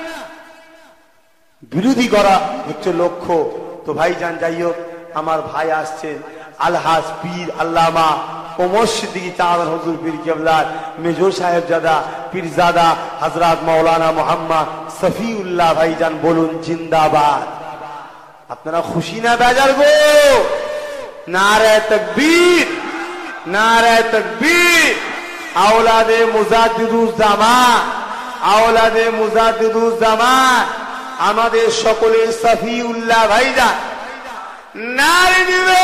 বিরোধী করা হচ্ছে লক্ষ্য। তো ভাইজান, যাই হোক, আমার ভাই আসছেন আলহাজ পীর আল্লামা ওমর সিদ্দিকী চাঁদ হুজুর পীর কেবলার মেজর সাহেবজাদা পীরজাদা হযরত মাওলানা মুহাম্মদ সফিউল্লাহ ভাইজান, বলুন জিন্দাবাদ। আপনারা খুশি না বেজার গো? নারে তাকবীর, নারে তাকবীর। আওলাদে মুজাদ্দিদুজ জামান, আওলাদে মুজাদ্দিদুজ জামান আমাদের সকলের সফিউল্লাহ ভাইজান নারে দিবে।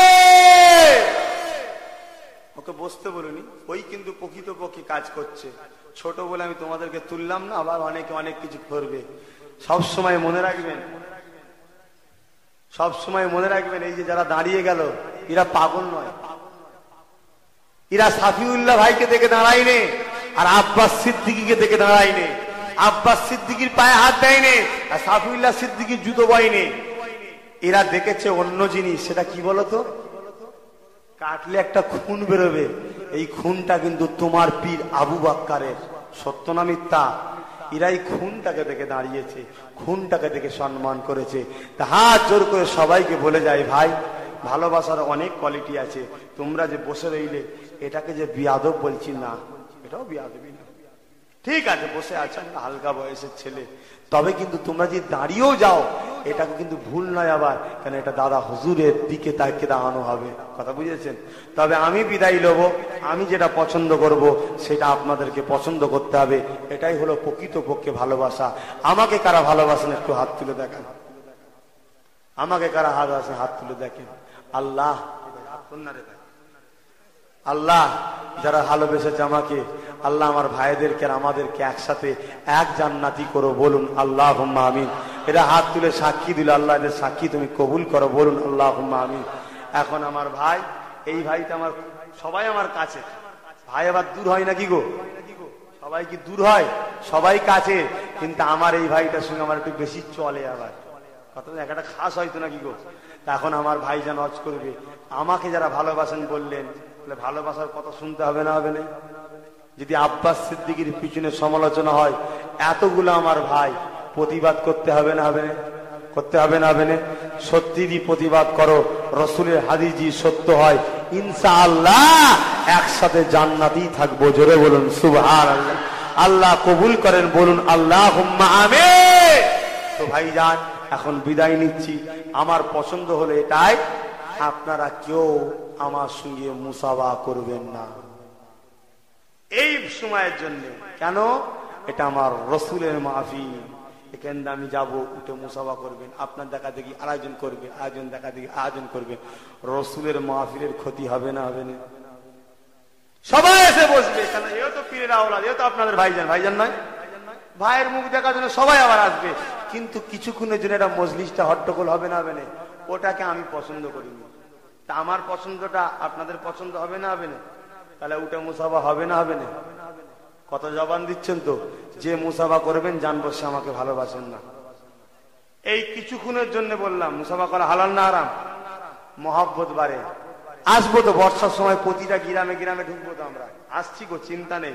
ওকে বসতে বলিনি, ওই কিন্তু প্রকৃতপক্ষে কাজ করছে। ছোট বলে আমি তোমাদেরকে তুললাম না, আবার অনেকে অনেক কিছু করবে। সব সময় মনে রাখবেন, সব সময় মনে রাখবেন, এই যে যারা দাঁড়িয়ে গেল, এরা পাগল নয়। এরা সাফিউল্লাহ ভাইকে দেখে দাঁড়ায়নি, আর আব্বাস সিদ্দিকীকে দেখে দাঁড়ায়নি। আব্বাস সিদ্দিকীর পায়ে হাত দেয়নি, আর সাফিউল্লাহ সিদ্দিকীর জুতো বয়নি। এরা দেখেছে অন্য জিনিস। সেটা কি বলতো? কাটলে একটা খুন বেরোবে, এই খুনটা কিন্তু তোমার পীর আবু বকরের। সত্য না মিথ্যা? এরাই খুনটাকে দেখে দাঁড়িয়েছে, খুনটাকে দেখে সম্মান করেছে। তা হাত জোর করে সবাইকে বলে যায়, ভাই ভালোবাসার অনেক কোয়ালিটি আছে। তোমরা যে বসে রইলে, এটাকে যে বিয়াদব বলছি না, এটাও বিয়াদবি না। ঠিক আছে, বসে আছেন হালকা বয়সের ছেলে, তবে কিন্তু তোমরা যে দাঁড়িয়েও যাও, এটাকে কিন্তু ভুল নয় আবার, কেন এটা দাদা হুজুরের দিকে তাকে দাঁড়ানো হবে। কথা বুঝেছেন? তবে আমি বিদায় লব, আমি যেটা পছন্দ করব সেটা আপনাদেরকে পছন্দ করতে হবে। এটাই হলো প্রকৃতপক্ষে ভালোবাসা। আমাকে কারা ভালোবাসেন একটু হাত তুলে দেখান। আমাকে কারা হাত আছে হাত তুলে দেখেন। আল্লাহ আল্লাহ যারা ভালোবেসেছে আমাকে, আল্লাহ আমার ভাইদেরকে আর আমাদেরকে একসাথে এক জান্নাতি করো, বলুন আল্লাহুম্মা আমিন। এরা হাত তুলে সাক্ষী দিল, আল্লাহ এদের সাক্ষী তুমি কবুল করো, বলুন আল্লাহুম্মা আমিন। এখন আমার ভাই, এই ভাইটা আমার সবাই আমার কাছে, ভাই আবার দূর হয় নাকি গো? সবাই কি দূর হয়? সবাই কাছে, কিন্তু আমার এই ভাইটার সঙ্গে আমার একটু বেশি চলে, আবার কথা একটা খাস হয়তো নাকি গো। এখন আমার ভাই যেন হজ করবে, আমাকে যারা ভালোবাসেন বললেন, ভালোবাসার কথা শুনতে হবে না হবে না? যদি আব্বাস সিদ্দিকীর পিছনে সমালোচনা হয়, এতগুলো আমার ভাই প্রতিবাদ করতে হবে না হবে না? করতে হবে না হবে না? সত্যি দি প্রতিবাদ করো, রসুলের হাদিস জি সত্য হয়, ইনশাআল্লাহ একসাথে জান্নাতি থাকবো। জোরে বলুন সুবহানাল্লাহ। আল্লাহ কবুল করেন, বলুন আল্লাহুম্মা আমিন। তো ভাইজান এখন বিদায় নিচ্ছি। আমার পছন্দ হলো এটাই, আপনারা কেউ আমার সঙ্গে মুসাফা করবেন না এই সময়ের জন্য। কেন? এটা আমার রসুলের মাহফিল, এখান আমি যাব, উঠে মুসাফা করবেন, আপনার দেখা দেখি আয়োজন করবে, আয়োজন দেখা দেখি আয়োজন করবে, রসুলের মাহফিলের ক্ষতি হবে না হবে না? সবাই এসে বসবে, কেন এও তো পীরের আওলাদ, এও তো আপনাদের ভাইজান, ভাইজান নয়? ভাইয়ের মুখ দেখার জন্য সবাই আবার আসবে, কিন্তু কিছুক্ষণের জন্য এটা মজলিসটা হট্টগোল হবে না হবে না? ওটাকে আমি পছন্দ করিনি। তা আমার পছন্দটা আপনাদের পছন্দ হবে না হবে না? তাহলে উঠে মুসাফা হবে না হবে না? কত জবান দিচ্ছেন তো, যে মুসাফা করবেন জানবো সে আমাকে ভালোবাসেন না। এই কিছুক্ষণের জন্য বললাম, মুসাফা করা হালাল না হারাম? মহব্বত বাড়ে। আসবো তো বর্ষার সময়, প্রতিটা গ্রামে গ্রামে ঢুকবো তো আমরা, আসছি গো, চিন্তা নেই,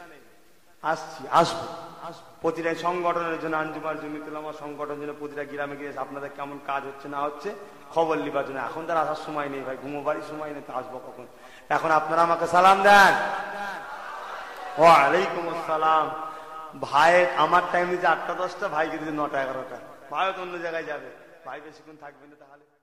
আসছি আসবো। প্রতিটা সংগঠনের জন্য, আঞ্জুমান জমিতুল উলামা সংগঠনের জন্য প্রতিটা গ্রামে গিয়ে আপনাদের কেমন কাজ হচ্ছে না হচ্ছে খবর লিবার জন্য। এখন তার আসার সময় নেই ভাই, ঘুমো বাড়ির সময় নেই, তো আসবো কখন? এখন আপনারা আমাকে সালাম দেন। ওয়ালাইকুম আসসালাম। ভাইয়ের আমার টাইম দিচ্ছে আটটা দশটা, ভাইকে দিচ্ছে নটা এগারোটা। ভাইও তো অন্য জায়গায় যাবে, ভাই বেশিক্ষণ থাকবে না তাহলে।